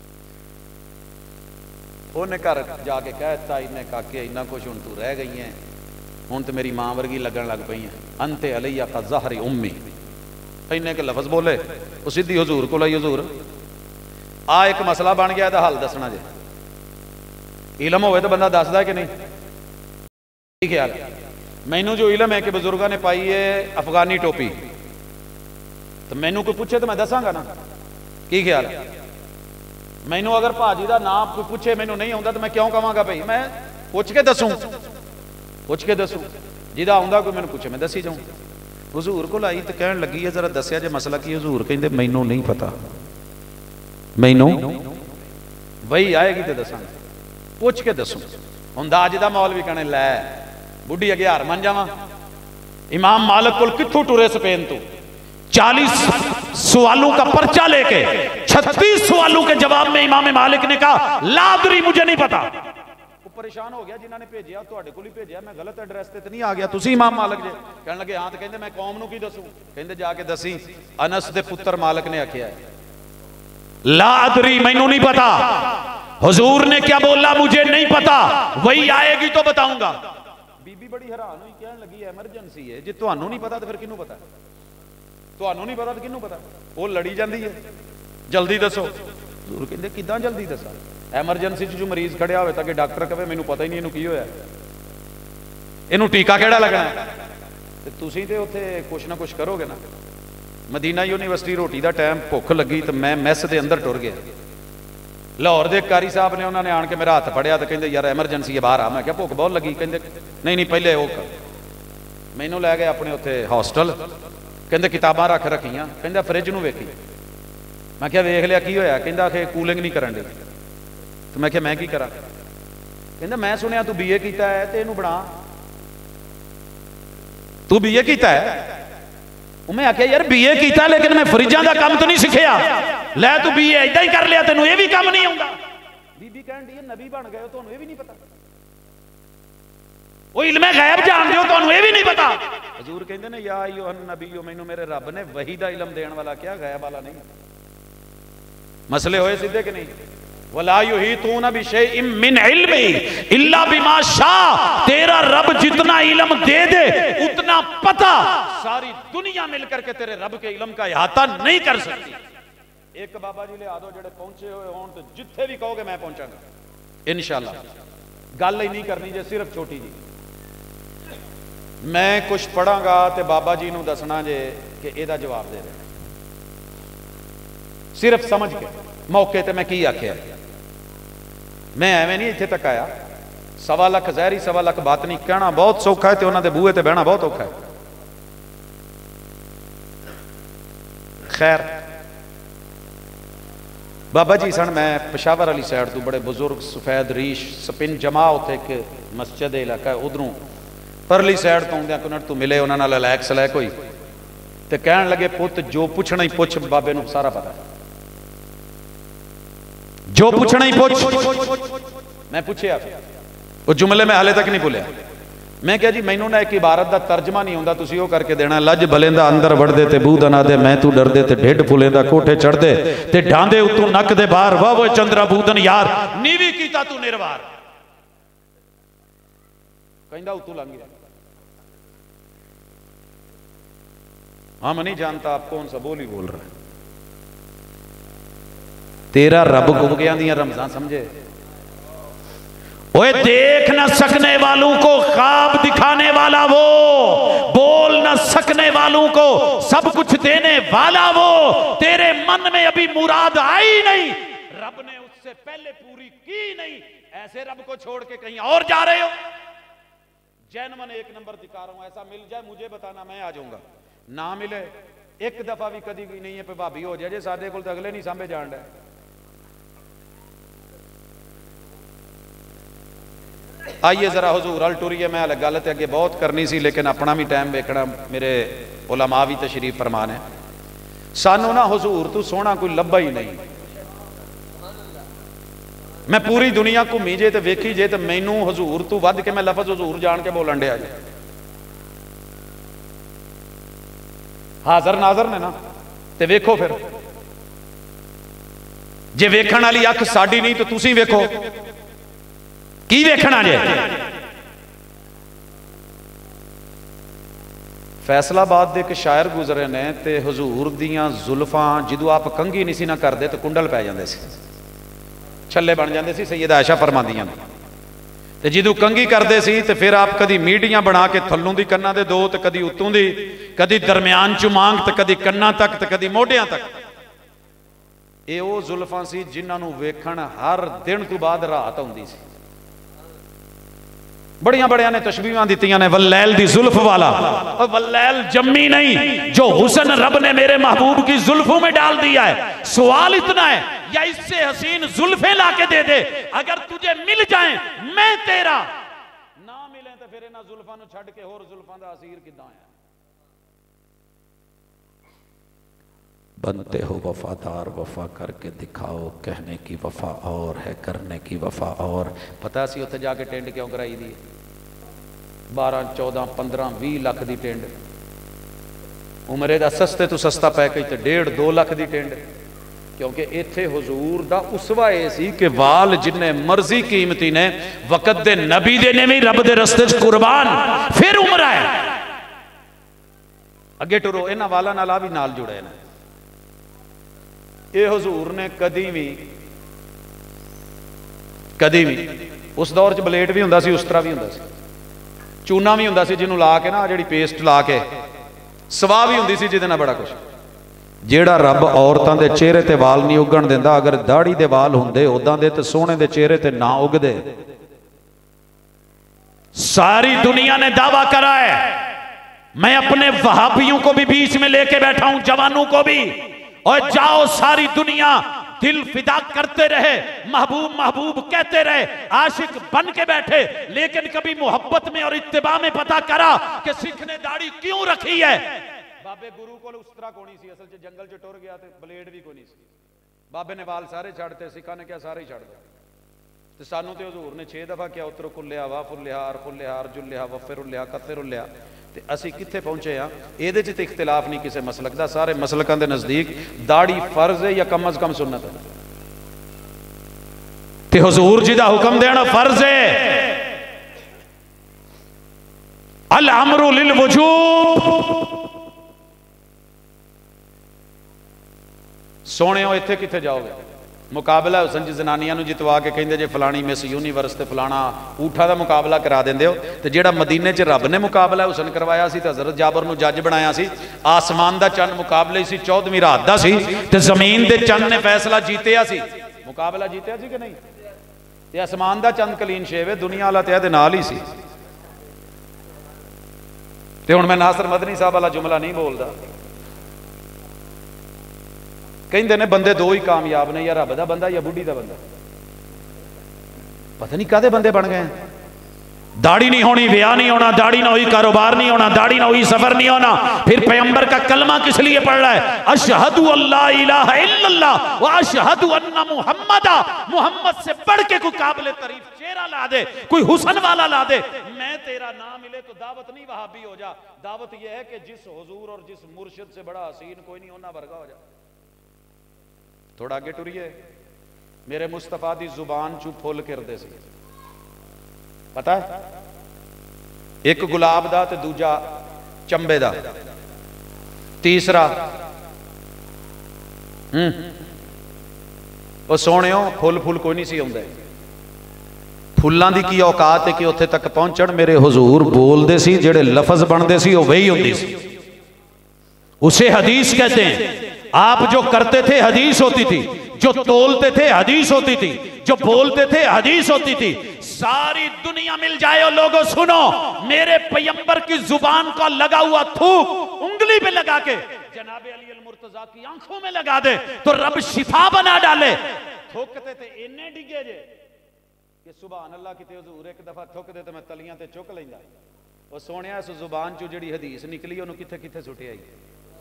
Speaker 1: उन्हें घर जाके कह दिता, इन्हें काके इन्ना कुछ हुण तू रह गई है, हुण तो मेरी मां वर्गी लगन लग पई है, अंते अलैया का ज़हरी उम्मी। इन्ने के लफज बोले, वो सीधी हुजूर को आई, हुजूर आ एक मसला बन गया, हल दसना जे। इलम होवे तो बंदा दसदा कि नहीं? ठीक है, मैनू जो इलम है कि बुजुर्गों ने पाई है अफगानी टोपी, तो मैनू कोई पूछे तो मैं दसांगा ना, की ख्याल है? मैनू अगर भाजी का नाम कोई पूछे मैनू नहीं आता तो मैं क्यों कहांगा भाई मैं पूछ के दसूं, पूछ के दसूं, जिदा आंदा कोई मैनू पूछे मैं दसी जाऊं। हुजूर को आई तो कहन लगी है जरा दसिया जे मसला की? हुजूर कहंदे मैनू नहीं पता, मैनू वही आएगी तो दसांगा, पूछ के दसूं। हुंदा अज दा मौलवी कहने लै बुढ़ी अगे हार मन जावां। इमाम मालिक कोल कित्थों टुरे स्पेन तो 40 सवालों का पर्चा लेके 36 सवालों के जवाब में इमाम मालिक ने कहा लादरी, मुझे नहीं पता। वो परेशान हो गया जिन्होंने भेजा, तुहाडे कोल ही भेजा, मैं गलत एड्रेस ते नहीं आ गया, तुसी इमाम मालिक जे? कहने लगे हाँ। तो कहंदे मैं कौम नूं की दसूं? कहंदे जाके दसी अनस दे पुत्र मालिक ने आख्या लादरी, मैनू नहीं पता। हुजूर ने क्या बोला? मुझे नहीं पता, वही आएगी तो बताऊंगा। बीबी बड़ी हैरान हुई, कहने लगी एमरजेंसी है, जे तुहानू नहीं पता तो फिर किनू पता? तुहानू नहीं पता तो किनू पता? वो लड़ी जाती है, जल्दी दसो। हुजूर कहंदे किदां जल्दी दसा? एमरजेंसी जो मरीज खड़िया हो ताकि डॉक्टर कहे मैनू पता ही नहीं इनू की होया, इनू टीका केड़ा लगना है, ते तुसीं ते उत्थे कुछ ना कुछ करोगे ना। मदीना यूनीवर्सिटी रोटी का टाइम, भुख लगी तो मैं मैस के अंदर टुर गया। लाहौर के कारी साहब ने उन्होंने आन के मेरा हाथ फड़िया तो कहते यार एमरजेंसी है बाहर आ। मैं क्या भुख बहुत लगी? कहते नहीं नहीं पहले वो कर। मैनू लै गए अपने उत्थे हॉस्टल, कहते किताबां रख रखियां, कहता फ्रिज नूं वेखी। मैं क्या वेख लिया की होया? कहता आखे कूलिंग नहीं करन दी। तो मैं क्या मैं की करा? कहता मैं सुनिया तू BA कीता है ते इहनूं बना, तू BA कीता है? मैं आख्या यार BA कीता लेकिन मैं फ्रिजां दा काम तो नहीं सीखिया। लै तू BA इदां ही कर लिया, तेनू ये भी काम नहीं आउंदा। बीबी कहन दी नबी बन गए हो, तुहानू ये भी नहीं पता? वो इल्मे गैब जानदे हो, तुहानू ये भी नहीं पता? हजूर कहंदे ने या अय्युहन नबी, मैनू मेरे रब ने वही दा इल्म देण वाला क्या, गैब वाला नहीं। मसले होए सीधे कि नहीं? वला युहीतूना बिशैइन मिन इल्मी इल्ला बिमा शाअ। तेरा रब जितना इल्म दे दे उतना पता सारी दुनिया मिलकर के तेरे रब के इल्म का इहाता नहीं कर सकती। एक बाबा जी ले आ दो जेड़े पहुंचे हुए हों तो जिथे भी कहोगे मैं पहुंचांगा इंशाअल्लाह। गल ही नहीं करनी जे सिर्फ छोटी जी, मैं कुछ पढ़ांगा तो बाबा जी नूं दसना जे कि एदा जवाब दे देना, सिर्फ समझ के मौके ते मैं की आख्या। मैं एवें नहीं इत्थे तक आया। 1.25 लाख ज़हरी 1.25 लाख बातनी कहना बहुत सौखा है, तो उन्होंने बूहे ते बहना बहुत औखा है। खैर बाबा जी सन, मैं पेशावर वाली साइड तो बड़े बुजुर्ग सफेद रीश स्पिन जमा उत्थे एक मस्जिद इलाका, उधरों परली साइड तो आउंदे कोई तू मिले, उन्होंने लैक सलैक हुई। तो कह लगे पुत जो पूछना ही पुछ, बाबे नूं सारा पता, जो पूछना ही पुछ। मैं पूछया वो जुमले में हाले तक नहीं भुलिया। मैं क्या जी मैनू ना एक इबारत का तर्जमा नहीं आता, तुसीं वो करके देना। लज भलेंदा अंदर वड़दे ते बूह दा नादे, मैं तू डरदे ते ढिड फुलेंदा कोठे चढ़दे ते ढांदे उतों नक दे बाहर, वाह वो चंद्रा बूदन यार नीवी कीता तू निर्वार। कहंदा उतों लंघ गया। हम नहीं जानता आप कौन सा बोल ही बोल रहा है। तेरा रब गुमगियां दियां रमजां समझे। ओए देख न सकने वालों को ख्वाब दिखाने वाला वो, बोल न सकने वालों को सब कुछ देने वाला वो, तेरे मन में अभी मुराद आई नहीं, रब ने उससे पहले पूरी की नहीं, ऐसे रब को छोड़ के कहीं और जा रहे हो। जैनमन एक नंबर दिखा रहा हूं, ऐसा मिल जाए मुझे बताना, मैं आ जाऊंगा। ना मिले एक दफा भी कभी भी नहीं है पे भाभी हो जाए जे साडे कोल तो अगले नहीं सांभे जान रहा। आइए जरा हुजूर अल टुरिए। मैं हाले गल ते अगे बहुत करनी सी, लेकिन अपना भी टाइम वेखना, मेरे उलमा भी तशरीफ फरमान है। सानू ना हुजूर तू सोहना कोई लभा ही नहीं। मैं पूरी दुनिया घूमी जे ते वेखी जे, ते मैनू हुजूर तू वध के मैं लफज हुजूर जान के बोलन दिया जे। हाजर नाजर ने ना, ते वेखो फिर जे वेखण वाली अख साडी नहीं तो तुसीं वेखो की वेखना जे। फैसलाबाद दे एक शायर गुजरे ने, ते हजूर दियां जुल्फां जदों आप कंघी नहीं सी ना करदे तो कुंडल पै जांदे सी, छल्ले बन जांदे सी। सैयदा आयशा फरमांदियां ने ते जदों कंघी करदे सी ते फिर आप कदी मीडियां बना के थल्लों दी कन्नां दे दो, ते कदी उत्तों दी, कदी दरम्यान चों मांग, ते कदी कन्नां तक, ते कदी मोढियां तक। ये वो जुल्फां सी जिन्हां नूं वेखण हर दिन तो बाद रात आउंदी सी। बड़िया बड़िया ने तशबीहां दित्तियां ने, वल्लैल दी जुल्फ वाला। और वल्लैल जम्मी नहीं, जो हुस्न रब ने मेरे महबूब की जुल्फों में डाल दिया है। सवाल इतना है, या इससे हसीन जुल्फे लाके दे दे, अगर तुझे मिल जाए मैं तेरा, ना मिले तो फिर इन्हां जुल्फां नूं छड्ड के होर जुल्फां दा असीर किदां है। बनते हो वफादार, वफा करके दिखाओ, कहने की वफा और है करने की वफा और। पता सी उत्थे जाके टेंड क्यों कराई दी? 12 14 15 20 लाख की टेंड। उमरे का सस्ते तो सस्ता पैकेज तो 1.5 2 लाख की टेंड, क्योंकि इत्थे हुजूर दा उसवा ये सी कि वाल जिन्ने मर्जी कीमती ने, वक़्त दे नबी दे ने भी रब दे रस्ते च कुर्बान, फिर उमरा है। अगे टुरो, इन्हां वालां नाल आ भी नाल जुड़े ने। ये हुजूर ने कदी भी उस दौर च ब्लेड भी हुंदा सी, उस तरह भी हुंदा सी, चूना भी हुंदा सी जिन्हों ला के ना जिहड़ी पेस्ट ला के, सवाह भी हुंदी सी जिहदे नाल बड़ा कुछ। जेड़ा रब औरतां दे चेहरे ते वाल नहीं उगण दिंदा, अगर दाढ़ी दे वाल हुंदे उदां दे ते सोहणे दे चेहरे ते ना उगदे। सारी दुनिया ने दावा करा है, मैं अपने वहाबियों को भी बीच में लेके बैठा हूं, जवानों को भी, और जाओ सारी दुनिया दिल फिदा करते रहे, महबूब महबूब कहते रहे, आशिक बन के बैठे, लेकिन कभी मोहब्बत में और इत्तिबा में पता करा कि सिख ने दाढ़ी क्यों रखी है। बाबे गुरु को उस तरह कोनी सी, असल च जंगल च टुर गया तो ब्लेड भी कोनी सी। बाबे ने वाल सारे छड़ते, सिखा ने क्या सारे ही छड़ दे। तो सानू तो हजूर ने 6 दफा क्या, उतर कुल्लिया वाफुल्लिहा अरफुल्लिहा अर्जुल्लिहा वफिरुल्लिहा कफिरुल्लिहा। ते असी कित्थे पहुंचे हाँ? ये तो इख्तिलाफ नहीं किसी मसलक का, सारे मसलकों के नजदीक दाढ़ी फर्ज है या कम अज कम सुन्नत है। ते हुजूर जी का हुक्म देना फर्ज है। अल अमरु लिल वजूब। सोने इत्थे कित्थे जाओगे? मुकाबला हुसन जी जनानियां नूं जितवा के कहिंदे जे फलानी मिस यूनीवर्स ते फलाना ऊठा का मुकाबला करा देंदे हो। ते जिहड़ा मदीने च रब ने मुकाबला हुसन करवाया सी ते हज़रत जाबर नूं जज बनाया सी। आसमान दा चंद मुकाबले सी, 14वीं रात दा सी, ते जमीन दे चंद ने फैसला जीतिया सी। मुकाबला जीतिया सी कि नहीं? ते आसमान दा चंद कलीन शेव है, दुनिया वाला ते इहदे नाल ही सी। ते हुण मैं नासर मदनी साहब वाला जुमला नहीं बोलदा। कहते ने बंदे 2 ही कामयाब ने, या रब दा बंदा या बुढ़ी दा बंदा। पता नहीं कादे बंदे बन गए। दाढ़ी नहीं होनी, ब्याह नहीं होना, दाढ़ी ना हुई कारोबार नहीं होना, दाढ़ी ना हुई सफर नहीं होना। फिर पैगंबर का कलमा किस लिए पढ़ रहा है? अशहदु अल्ला इलाहा इल्लल्लाह व अशहदु अन्ना मुहम्मदा, मोहम्मद से बढ़ के कोई काबिल तारीफ चेहरा ला दे, कोई हुस्न वाला ला दे। मैं तेरा नाम मिले तो दावत नहीं वहाबी हो जा, दावत यह है कि जिस हुजूर और जिस मुर्शिद से बड़ा हसीन कोई नहीं होना वर्गा हो जा। थोड़ा आगे टुरिए। मेरे मुस्तफा दी जुबान चू फुल करदे सी, पता है? एक गुलाब दा ते दूजा चंबे दा, तीसरा वो सोहणिओ फुल फुल कोई नहीं सी आउंदा। फुल्लां दी की औकात है कि उत्थे तक पहुंचण। मेरे हुजूर बोलदे सी, जेड़े लफज बनते सी वो वही हुंदी सी। उसे हदीस कहते हैं। आप जो करते थे हदीस होती थी, जो तोलते थे हदीस होती थी, जो बोलते थे हदीस होती थी। सारी दुनिया मिल जाए और लोगों सुनो, मेरे पैगंबर की जुबान का लगा हुआ थूक उंगली पे लगा के जनाबे अली अल मुर्तजा की आंखों में लगा दे तो रब शिफा बना डाले। थूकते थे इन्ने डिगे जे कि सुभान अल्लाह किते हुजूर एक दफा थूक दे तो मैं तलियां ते चुक लैंदा। वो सोहणिया इस जुबान चो जिहड़ी हदीस निकली उन्होंने किथे किथे सुटिया ही।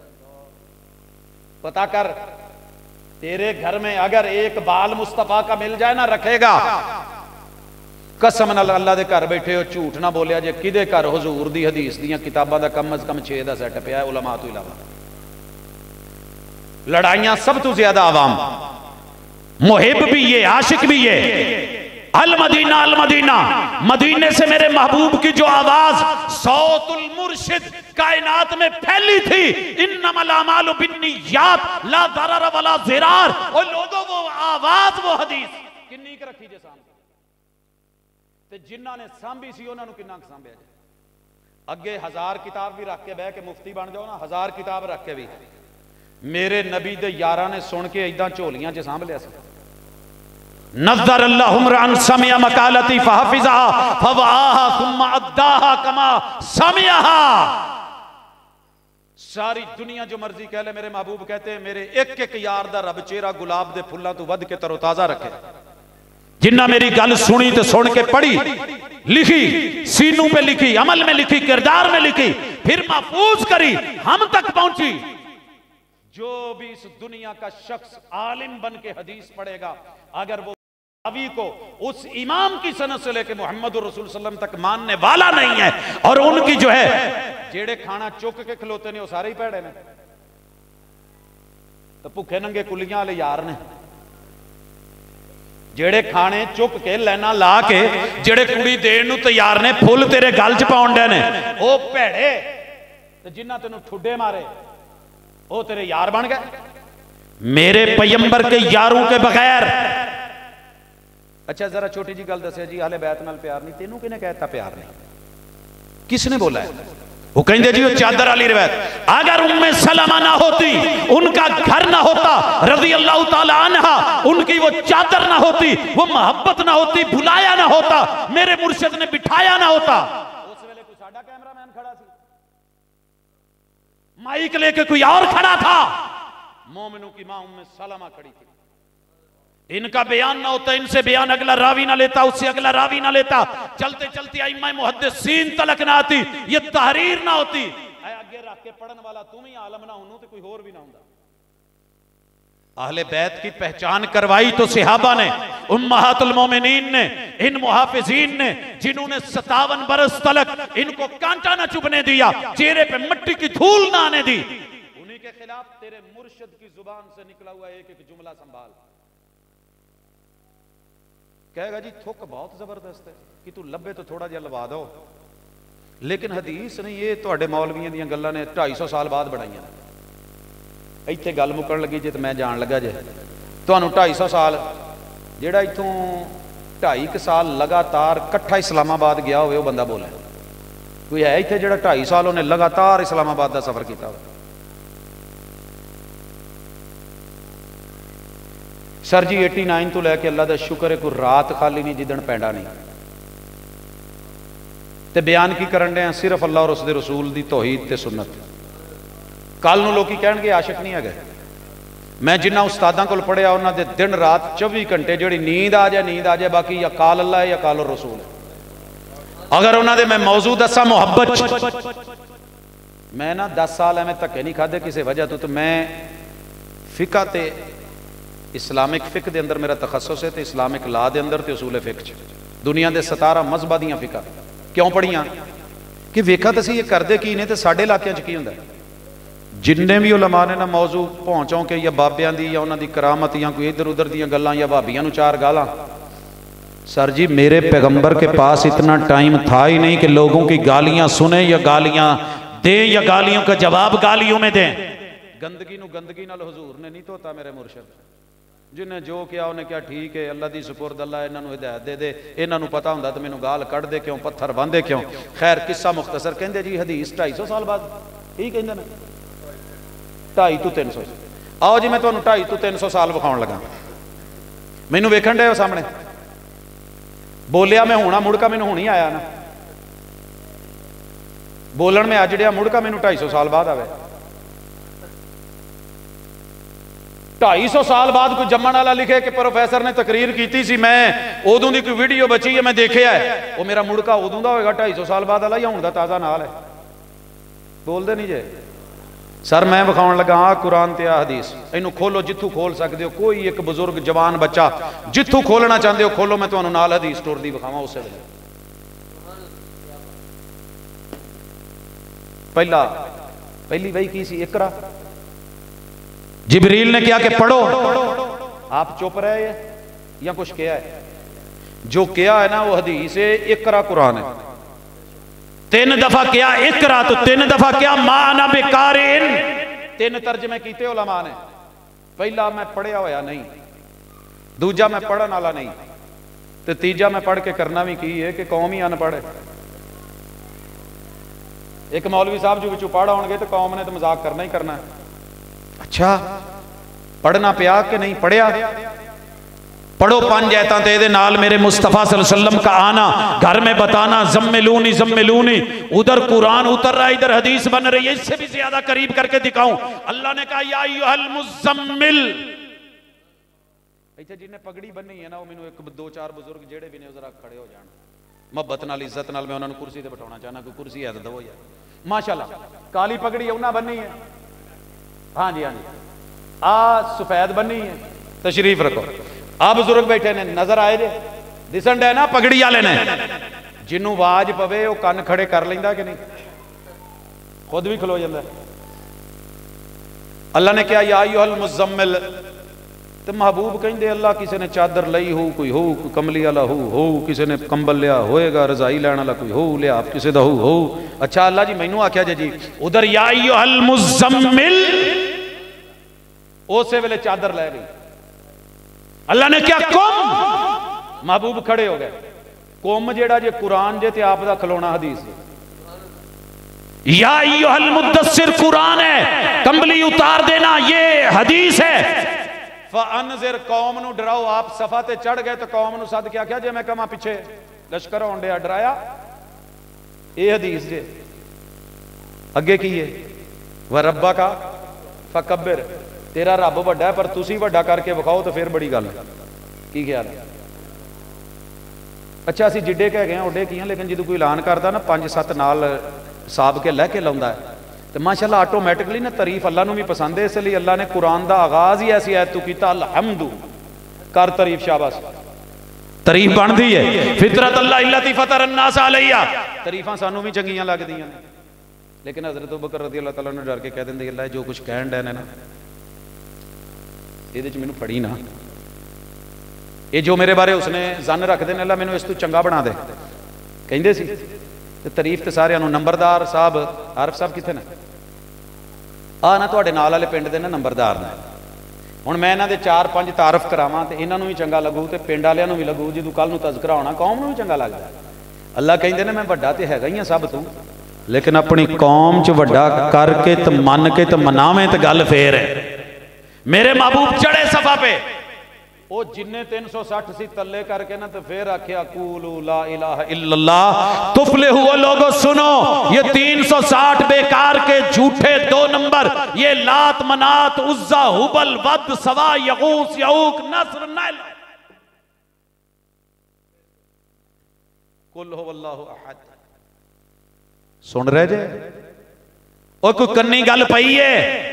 Speaker 1: पता कर, तेरे घर में अगर एक बाल मुस्तफा का मिल जाए ना रखेगा। कसम नाल अल्लाह दे घर बैठे हो, झूठ ना बोलिया जे किदे घर हुजूर दी हदीस दियां किताबां दा कम अज कम 6 दा सैट पिया उलमा तो इलावा। लड़ाइयां सब तो ज्यादा आवाम, मुहिब भी ये आशिक भी ये। अल मदीना अल मदीना, मदीने से मेरे महबूब की जो आवाज सौतुल मुर्शिद कायनात में फैली थी। इन्नमल अमालु बिन्नियात ला दरर वला ज़िरार। और लोगों वो आवाज वो हदीस किन्नी क रखी जे सामने ते जिन्हां ने सांभी सी उन्हां नूं किन्ना क सांभिया जे। अगे 1000 किताब भी रख के बह के मुफ्ती बन जाओ ना, 1000 किताब रख के भी मेरे नबी दे यारां ने सुन के इदां झोलियां च सांभ लिया सी। नज़र अल्लाहुम समिया मकालती फहफिज़हा फवाहा सुम्मा अद्दाहा कमा समियाहा। सारी दुनिया जो मर्जी कह ले, मेरे महबूब कहते हैं मेरे एक एक यार दा रब चेहरा गुलाब दे फुल्लां तो वध के तरोताजा रखे। जिन्ना मेरी गल सुनी तो सुन के पढ़ी, लिखी, सीनू पे लिखी, अमल में लिखी, किरदार में लिखी, फिर महफूज करी, हम तक पहुंची। जो भी इस दुनिया का शख्स आलिम बन के हदीस पढ़ेगा, अगर वो रावी को उस इमाम की सनद से लेके मोहम्मद रसूल सल्लम तक मानने वाला नहीं है, और उनकी जो है जेड़े खाना चुक के खलोते ने वो सारे ही भैड़े ने, तो भुखे नंगे कुलियां वाले यार ने। जेड़े खाने चुक के लाइना ला के जेड़े कुड़ी देण नूं तैयार ने, फुल तेरे गल च पाउण डे ने, वो भैड़े ते जिन्हां तैनूं ठुड्डे मारे वो तेरे यार बन गए। मेरे पैगंबर के यारों के बगैर। अच्छा जरा छोटी जी गल दसिया जी, हाले बैत नाल प्यार नहीं, तेनू किने कहता प्यार नहीं? किसने बोला है? वो कहते जी वो चादर वाली रिवायत। अगर उम्मे सलमा ना होती, उनका घर ना होता रज़ी अल्लाह ताला अन्हा, उनकी वो चादर ना होती, वो मोहब्बत ना होती, बुलाया ना होता, मेरे मुर्शिद ने बिठाया ना होता, उस वेले कोई साडा कैमरामैन खड़ा सी, माइक लेके कोई और खड़ा था। मोमिनों की मां उम्मे सलमा खड़ी थी। इनका बयान ना होता, इनसे बयान अगला रावी ना लेता, उससे अगला रावी ना लेता, चलते चलते इमाम मुहद्दिसीन तलक ना आती, ये तहरीर ना होती। आगे रख के पढ़ने वाला तुम ही आलम ना होनू तो कोई और भी ना होता। अहले बैत की पहचान करवाई तो सहाबा ने, उम्महातुल मोमिनीन ने, इन मुहाफिजीन ने, जिन्होंने 57 बरस तलक इनको कांटा ना चुभने दिया, चेहरे पे मिट्टी की धूल ना आने दी। उन्हीं के खिलाफ तेरे मुर्शिद की जुबान से निकला हुआ एक एक जुमला संभाल। कहेगा जी थुक बहुत जबरदस्त है कि तू लब्बे तो थोड़ा जिहा लवा दो, लेकिन हदीस नहीं, ये तुहाडे मौलवियां दीयां गल्लां ने 250 साल बाद बनाईयां। इत्थे गल मुकण लगी जे तो मैं जान लगा जे तुहानूं 250 साल जिहड़ा इत्थों 2.5 साल लगातार कट्ठा इस्लामाबाद गया होवे, वो बंदा बोले कोई है इत्थे जिहड़ा 2.5 साल उन्हें लगातार इस्लामाबाद का सफर किया हो? सर जी 89 तो लैके अल्लाह का शुक्र है कोई रात खाली नहीं जिदन पैंडा नहीं। ते बयान की करन डे सिर्फ अल्लाह और उसके रसूल की तौहीद ते सुन्नत। कल नूं लोग कहणगे आशिक नहीं है। मैं जिन्ना उस्तादां कोल पढ़िया उन्होंने दिन रात 24 घंटे जिहड़ी नींद आ जाए, बाकी या काल अल्लाह है या काल और रसूल है। अगर उन्होंने मैं मौजू दसा मुहब्बत, मैं ना 10 साल एवं धक्के नहीं खाधे किसी वजह तो मैं फिका ते इस्लामिक फिक के अंदर मेरा तखसुस है, तो इस्लामिक ला के अंदर तो उसूल फिक च दुनिया के 17 मजहबां दी फिका क्यों पढ़िया कि वेखा तो ये करते की ने, तो साढ़े इलाकों की होंगे जिन्ने भी उलमा ने ना मौजू पहुँचों के या बाबियां दी या उन्होंने करामत या कोई इधर उधर दी गल्लां या भाबियां नूं 4 गालां। सर जी मेरे पैगंबर के पास इतना टाइम था ही नहीं कि लोगों की गालियां सुने या गालियां दे या गालियों का जवाब गालियों में दें। गंदगी नूं गंदगी नाल हुजूर ने नहीं धोता मेरे मुर्शद, जिन्हें जो किया उन्हें क्या ठीक है, अल्लाह दी सुपुर्द, अल्लाह इन्हों हिदायत दे दे, इन्हों पता होंदा तो मैनू गाल कढ़ दे क्यों, पत्थर बांधे क्यों। खैर किस्सा मुख्तसर कहते जी हदीस 250 साल बाद यही कहते हैं 250 तो 300। आओ जी मैं तुहानू 250 तो 300 साल विखाउण लगा। मैनू वेखण डे सामने बोलिया मैं होना मुड़का मैनू हुणी आया ना, बोलन में अज डिया मुड़का मैनू 250 साल बाद आवे। 250 साल बाद कोई जम्मण वाला लिखे कि प्रोफैसर ने तकरीर की सी, मैं उदों की कोई वीडियो बची है मैं देखिया है, वो मेरा मुड़का उदों का होगा 250 साल बाद वाला या हुण दा ताज़ा नाल है। बोलते नहीं जे सर मैं विखाउण लगा आ कुरान ते आ हदीस, इनू खोलो जिथों खोल सकते हो, कोई एक बजुर्ग जवान बच्चा जिथों खोलना चाहते हो खोलो, मैं तुहानू नाल हदीस टुरदी विखावां उस वेले। पहली वही की सी इकरा, जिबरील ने क्या कि पढ़ो, आप चुप रहे या कुछ किया है? जो किया है ना वो हदीस है, इकरा कुरान है। 3 दफा क्या इकरा, तो 3 दफा क्या माना बेकारिन, 3 तर्जमे किए उलमा ने। पहला मैं पढ़िया होया नहीं, दूजा मैं पढ़न वाला नहीं, तो तीजा मैं पढ़ के करना भी की है कि कौम ही अनपढ़ है। एक मौलवी साहब जो विचों पढ़ आउणगे तो कौम ने तो मजाक करना ही करना है। अच्छा पढ़ना पिया कि नहीं पढ़िया? पढ़ो 5 आयतां ते इहदे नाल मेरे मुस्तफा सल्लल्लाहु अलैहि वसल्लम का आना, घर में बताना, ज़म्मिलूनी ज़म्मिलूनी, उधर कुरान उतर रहा है इधर हदीस बन रही है, इससे भी ज्यादा करीब करके दिखाऊं। अल्लाह ने कहा या अय्युहल मुज़म्मिल, इत्थे जिन्हें पगड़ी बन्नी है ना वो मैनू 1-2-4 बुजुर्ग जेड़े भी ने जरा खड़े हो जान, मुहब्बत नाल इज्जत नाल मैं उन्होंने कुर्सी ते बिठाना चाहना, कोई कुर्सी है तो दवो यार। माशाअल्लाह काली पगड़ी उन्हें बन्नी है, हाँ जी हाँ जी, आ सफेद बन्नी है, तशरीफ रखो। आ बुजुर्ग बैठे ने नजर आए जे दिसन डे ना पगड़ी वाले ने, जिन्हों आवाज पवे वो कन खड़े कर लेंदा कि नहीं, खुद भी खलो जाता। अल्लाह ने क्या या अय्युहल मुज़म्मिल, तो महबूब कहते अल्लाह किसी ने चादर लई हो, कोई हो कोई कमली वाला हो किसी ने कंबल लिया होएगा, रजाई लैण वाला कोई हो लिया किसी का हो। अच्छा अल्लाह जी मैनू आख्या जी उधर या अय्युहल मुज़म्मिल, उस वेले चादर लै गई। अल्लाह ने क्या कुम, महबूब खड़े हो गए। कुम जेड़ा जे कुरान जे ते आप दा खलोना हदीस है। या अय्युहल मुद्दस्सिर कुरान है, कंबली उतार देना ये हदीस है। फअनज़िर कौम नू डराओ, आप सफा ते चढ़ गए तो कौम नू सद क्या क्या जे मैं कमा पिछे लश्कर होण दिया डराया, ये हदीस जे। अगे की है व रब्बा का फकब्बिर, तेरा रब वड्डा है पर तुसी वड्डा करके विखाओ तो फिर बड़ी गल है। की ख्याल है? अच्छा असीं जिड्डे कह गए उड्डे की, लेकिन जो कोई ऐलान करता ना 5-7 नाल साब के लैके लाउंदा है तो माशाअल्लाह ऑटोमैटिकली ना तारीफ अल्लाह नूं भी पसंद है। इसलिए अल्लाह ने कुरान का आगाज ही ऐसी आयत तो कीता अलहम्दु, कर तारीफ शाबाश, तारीफ बनती है। फितरत अल्लाह इल्लती फतर अन्नास अलैहा, तारीफां सानू भी चंगियां लगदियां ने, लेकिन हज़रत अबू बकर रज़ी अल्लाह तआला ने डर के कह देंदे अल्लाह जो कुछ कहण डे ने ना ये मैनू फड़ी ना, ये जो मेरे बारे उसने जन रखते हैं अल्लाह मैनू इस तू चंगा बना दे कहते सी। तो तारीफ तो सारे नंबरदार साहब आरफ साहब कितने ने आ ना तुहाडे नाल वाले पिंड दे ना नंबरदार ने, हुण मैं इन्हां दे 4-5 तारफ करावां तो इन्हां नूं भी चंगा लगू तो पिंड वालियां नूं भी लगू, जो कल नूं तज़किरा होना कौम नूं भी चंगा लगदा। अल्लाह कहंदे ने मैं वड्डा तो हैगा ही सब तू, लेकिन अपनी कौम च वड्डा करके तो मन के तो मनावें तो गल फेर है। मेरे महबूब चढ़े सफा पे, वो जिन्ने 360 सी तले करके ना तो फिर आख्या कूलू ला इलाहा इल्लल्लाह तुफलिहू। लोगों सुनो, ये 360 बेकार के झूठे 2 नंबर, ये लात मनात उज्जा हुबल वद सवा यगूस यऊक नस्र नैल, कुल हो वल्लाहु अहद। सुन रहे जे और कोई कन्नी गल पई है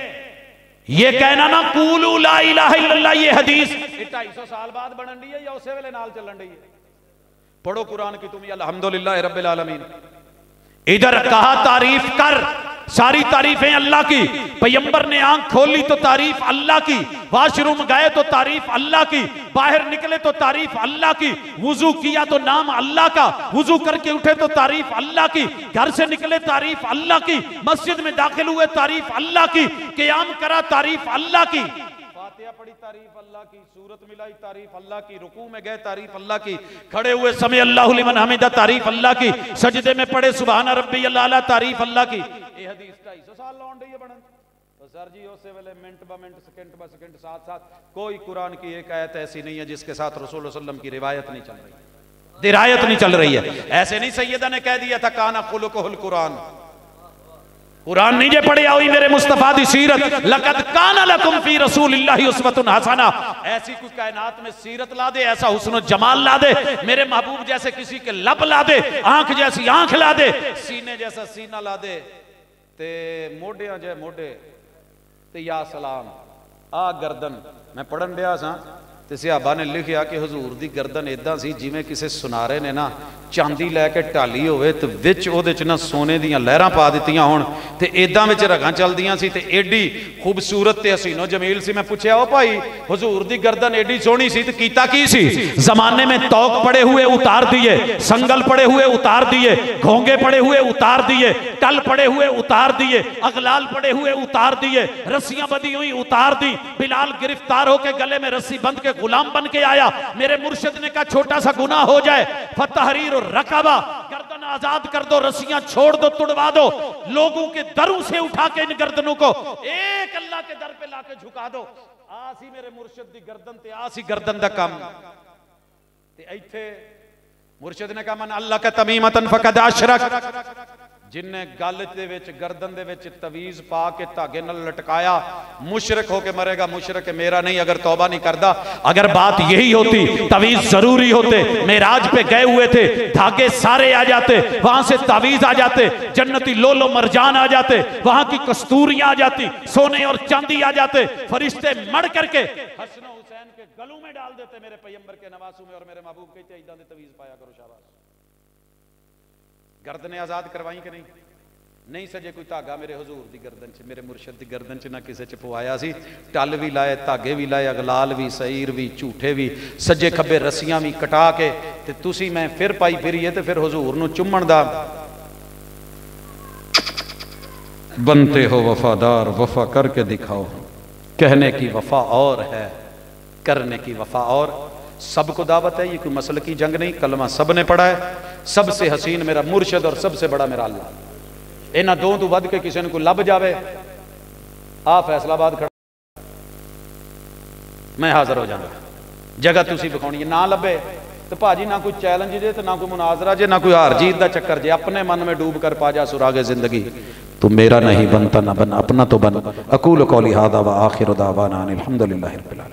Speaker 1: ये कहना ना कूलू ला इलाहा इल्लल्लाह, ये हदीस 250 साल बाद बनन दी है या उसे वेले नाल चलन दी है? पढ़ो कुरान की तुम अल्हम्दुलिल्लाह रब्बिल आलमीन। इधर कहा तारीफ कर, सारी तारीफें अल्लाह की। पैगंबर ने आंख खोली तो तारीफ अल्लाह की, वाशरूम गए तो तारीफ अल्लाह की, बाहर निकले तो तारीफ अल्लाह की, वुजू किया तो नाम अल्लाह का, वुजू करके उठे तो तारीफ अल्लाह की, घर से निकले तारीफ अल्लाह की, मस्जिद में दाखिल हुए तारीफ अल्लाह की, क़याम करा तारीफ अल्लाह की, फातिहा पढ़ी तारीफ अल्लाह की, सूरत मिलाई तारीफ अल्लाह की, रुकू में गए तारीफ अल्लाह की, खड़े हुए समय अल्लाहु लिमन हमिदा तारीफ अल्लाह की, सजदे में पड़े सुभान रब्बियल आला तारीफ अल्लाह की। ये हदीस 250 साल लौंड रही है बनन तो सर जी उस वेले मिनट ब मिनट सेकंड ब सेकंड साथ साथ कोई कुरान की एक आयत ऐसी नहीं है जिसके साथ रसूल सल्लल्लाहु अलैहि वसल्लम की रिवायत नहीं चल रही, दिरायत नहीं चल रही है। ऐसे नहीं सैयदा ने कह दिया था काना खुलुकुल कुरान, कुरान नहीं जे पढ़े हुई मेरे मुस्तफा दी सीरत, लक़द काना लकुम फी रसूलिल्लाहि उस्वतुन हसना। ऐसी कोई कायनात में सीरत ला दे, ऐसा हुस्न जमाल ला दे, मेरे महबूब जैसे किसी के लब ला दे, आंख जैसी आंख ला दे, सीने जैसा सीना ला दे, ते मोढियां जै मोढे, ते या सलाम आ गर्दन। मैं पढ़न दिया सा ते सहाबा ने लिखिया कि हजूर दी गर्दन इदां सी जिवें किसी सुनारे ने ना चांदी लैके ढाली होवे ते विच ओहदे च ना सोने दियां लहरां पा दित्तियां होण ते इदां विच रगां चलदियां सी ते एडी खूबसूरत ते हसीनो जमील सी। मैं पूछया ओ भाई हजूर दी गर्दन एडी सोहनी सी ते कीता की सी? जमाने में तौक पड़े हुए उतार दिए, संगल पड़े हुए उतार दिए, घोंगे पड़े हुए उतार दिए, टल पड़े हुए उतार दिए, अगलाल पड़े हुए उतार दिए, रस्सियां बंधी हुई उतार दी। बिलाल गिरफ्तार होके गले में रस्सी बंध के गुलाम बन के आया। मेरे मुर्शिद ने कहा छोटा सा गुनाह हो जाए, फतहरीर और रकाबा, गर्दन आजाद कर दो, रस्सियां छोड़ दो, तुड़वा दो, लोगों के दरों से उठा के इन गर्दनों को एक अल्लाह के दर पे लाके झुका दो। आसी मेरे मुर्शिद दी गर्दन ते आसी गर्दन दा काम ते इत्थे मुर्शिद ने कहा मन अल्लाह का तमीमतन फकद अशरक। जिन्हें गल दे विच गर्दन दे विच तवीज पा के धागे नाल लटकाया मुशरक होके मरेगा। मुशरक मेरा नहीं अगर तौबा नहीं करता। अगर बात यही होती तवीज जरूरी होते, मेराज पे गए हुए थे, धागे सारे आ जाते, वहां से तावीज आ जाते, जन्नती लोलो मरजान आ जाते, वहां की कस्तूरियां आ जाती, सोने और चांदी आ जाते, फरिश्ते मड़ करके हसन हुसैन के गलों में डाल देते मेरे पैगंबर के नवासों में और मेरे महबूब कहते इदां दे तवीज पाया करो। शाबाश। गर्दने आजाद करवाई कि नहीं? नहीं सजे कोई धागा मेरे हुजूर दी गर्दन च, मेरे मुर्शिद दी गर्दन च ना किसी च पवाया सी। टल भी लाए, धागे भी लाए, अगलाल भी, सईर भी, झूठे भी, सज्जे खब्बे रस्सियां भी कटा के ते तुसी मैं फिर पाई फिरीए ते फिर हुजूर नूं चुम्मण दा बनते हो वफादार, वफा करके दिखाओ। कहने की वफा और है, करने की वफा और। सबको दावत है, ये कोई मसल की जंग नहीं। कलमा सब ने पढ़ा है। सबसे हसीन मेरा मुर्शिद और सबसे बड़ा मेरा अल्लाह। इन्हां दो तो वध के किसी ने कोई लब जावे, आ फैसलाबाद खड़ा मैं हाजिर हो जाऊंगा। जगह तुसी विखाउणी है, ना लभे तो भाजी ना कोई चैलेंज जे, तो ना कोई मुनाजरा जे, ना कोई हार जीत का चक्कर जे। अपने मन में डूब कर पा जा सुरागे जिंदगी। तू मेरा नहीं बनता ना बन, अपना तो बन। अकूल कौली हादा व आखिर दावाना अनिल हम्दुलिल्लाहि रब्बिल आलमीन।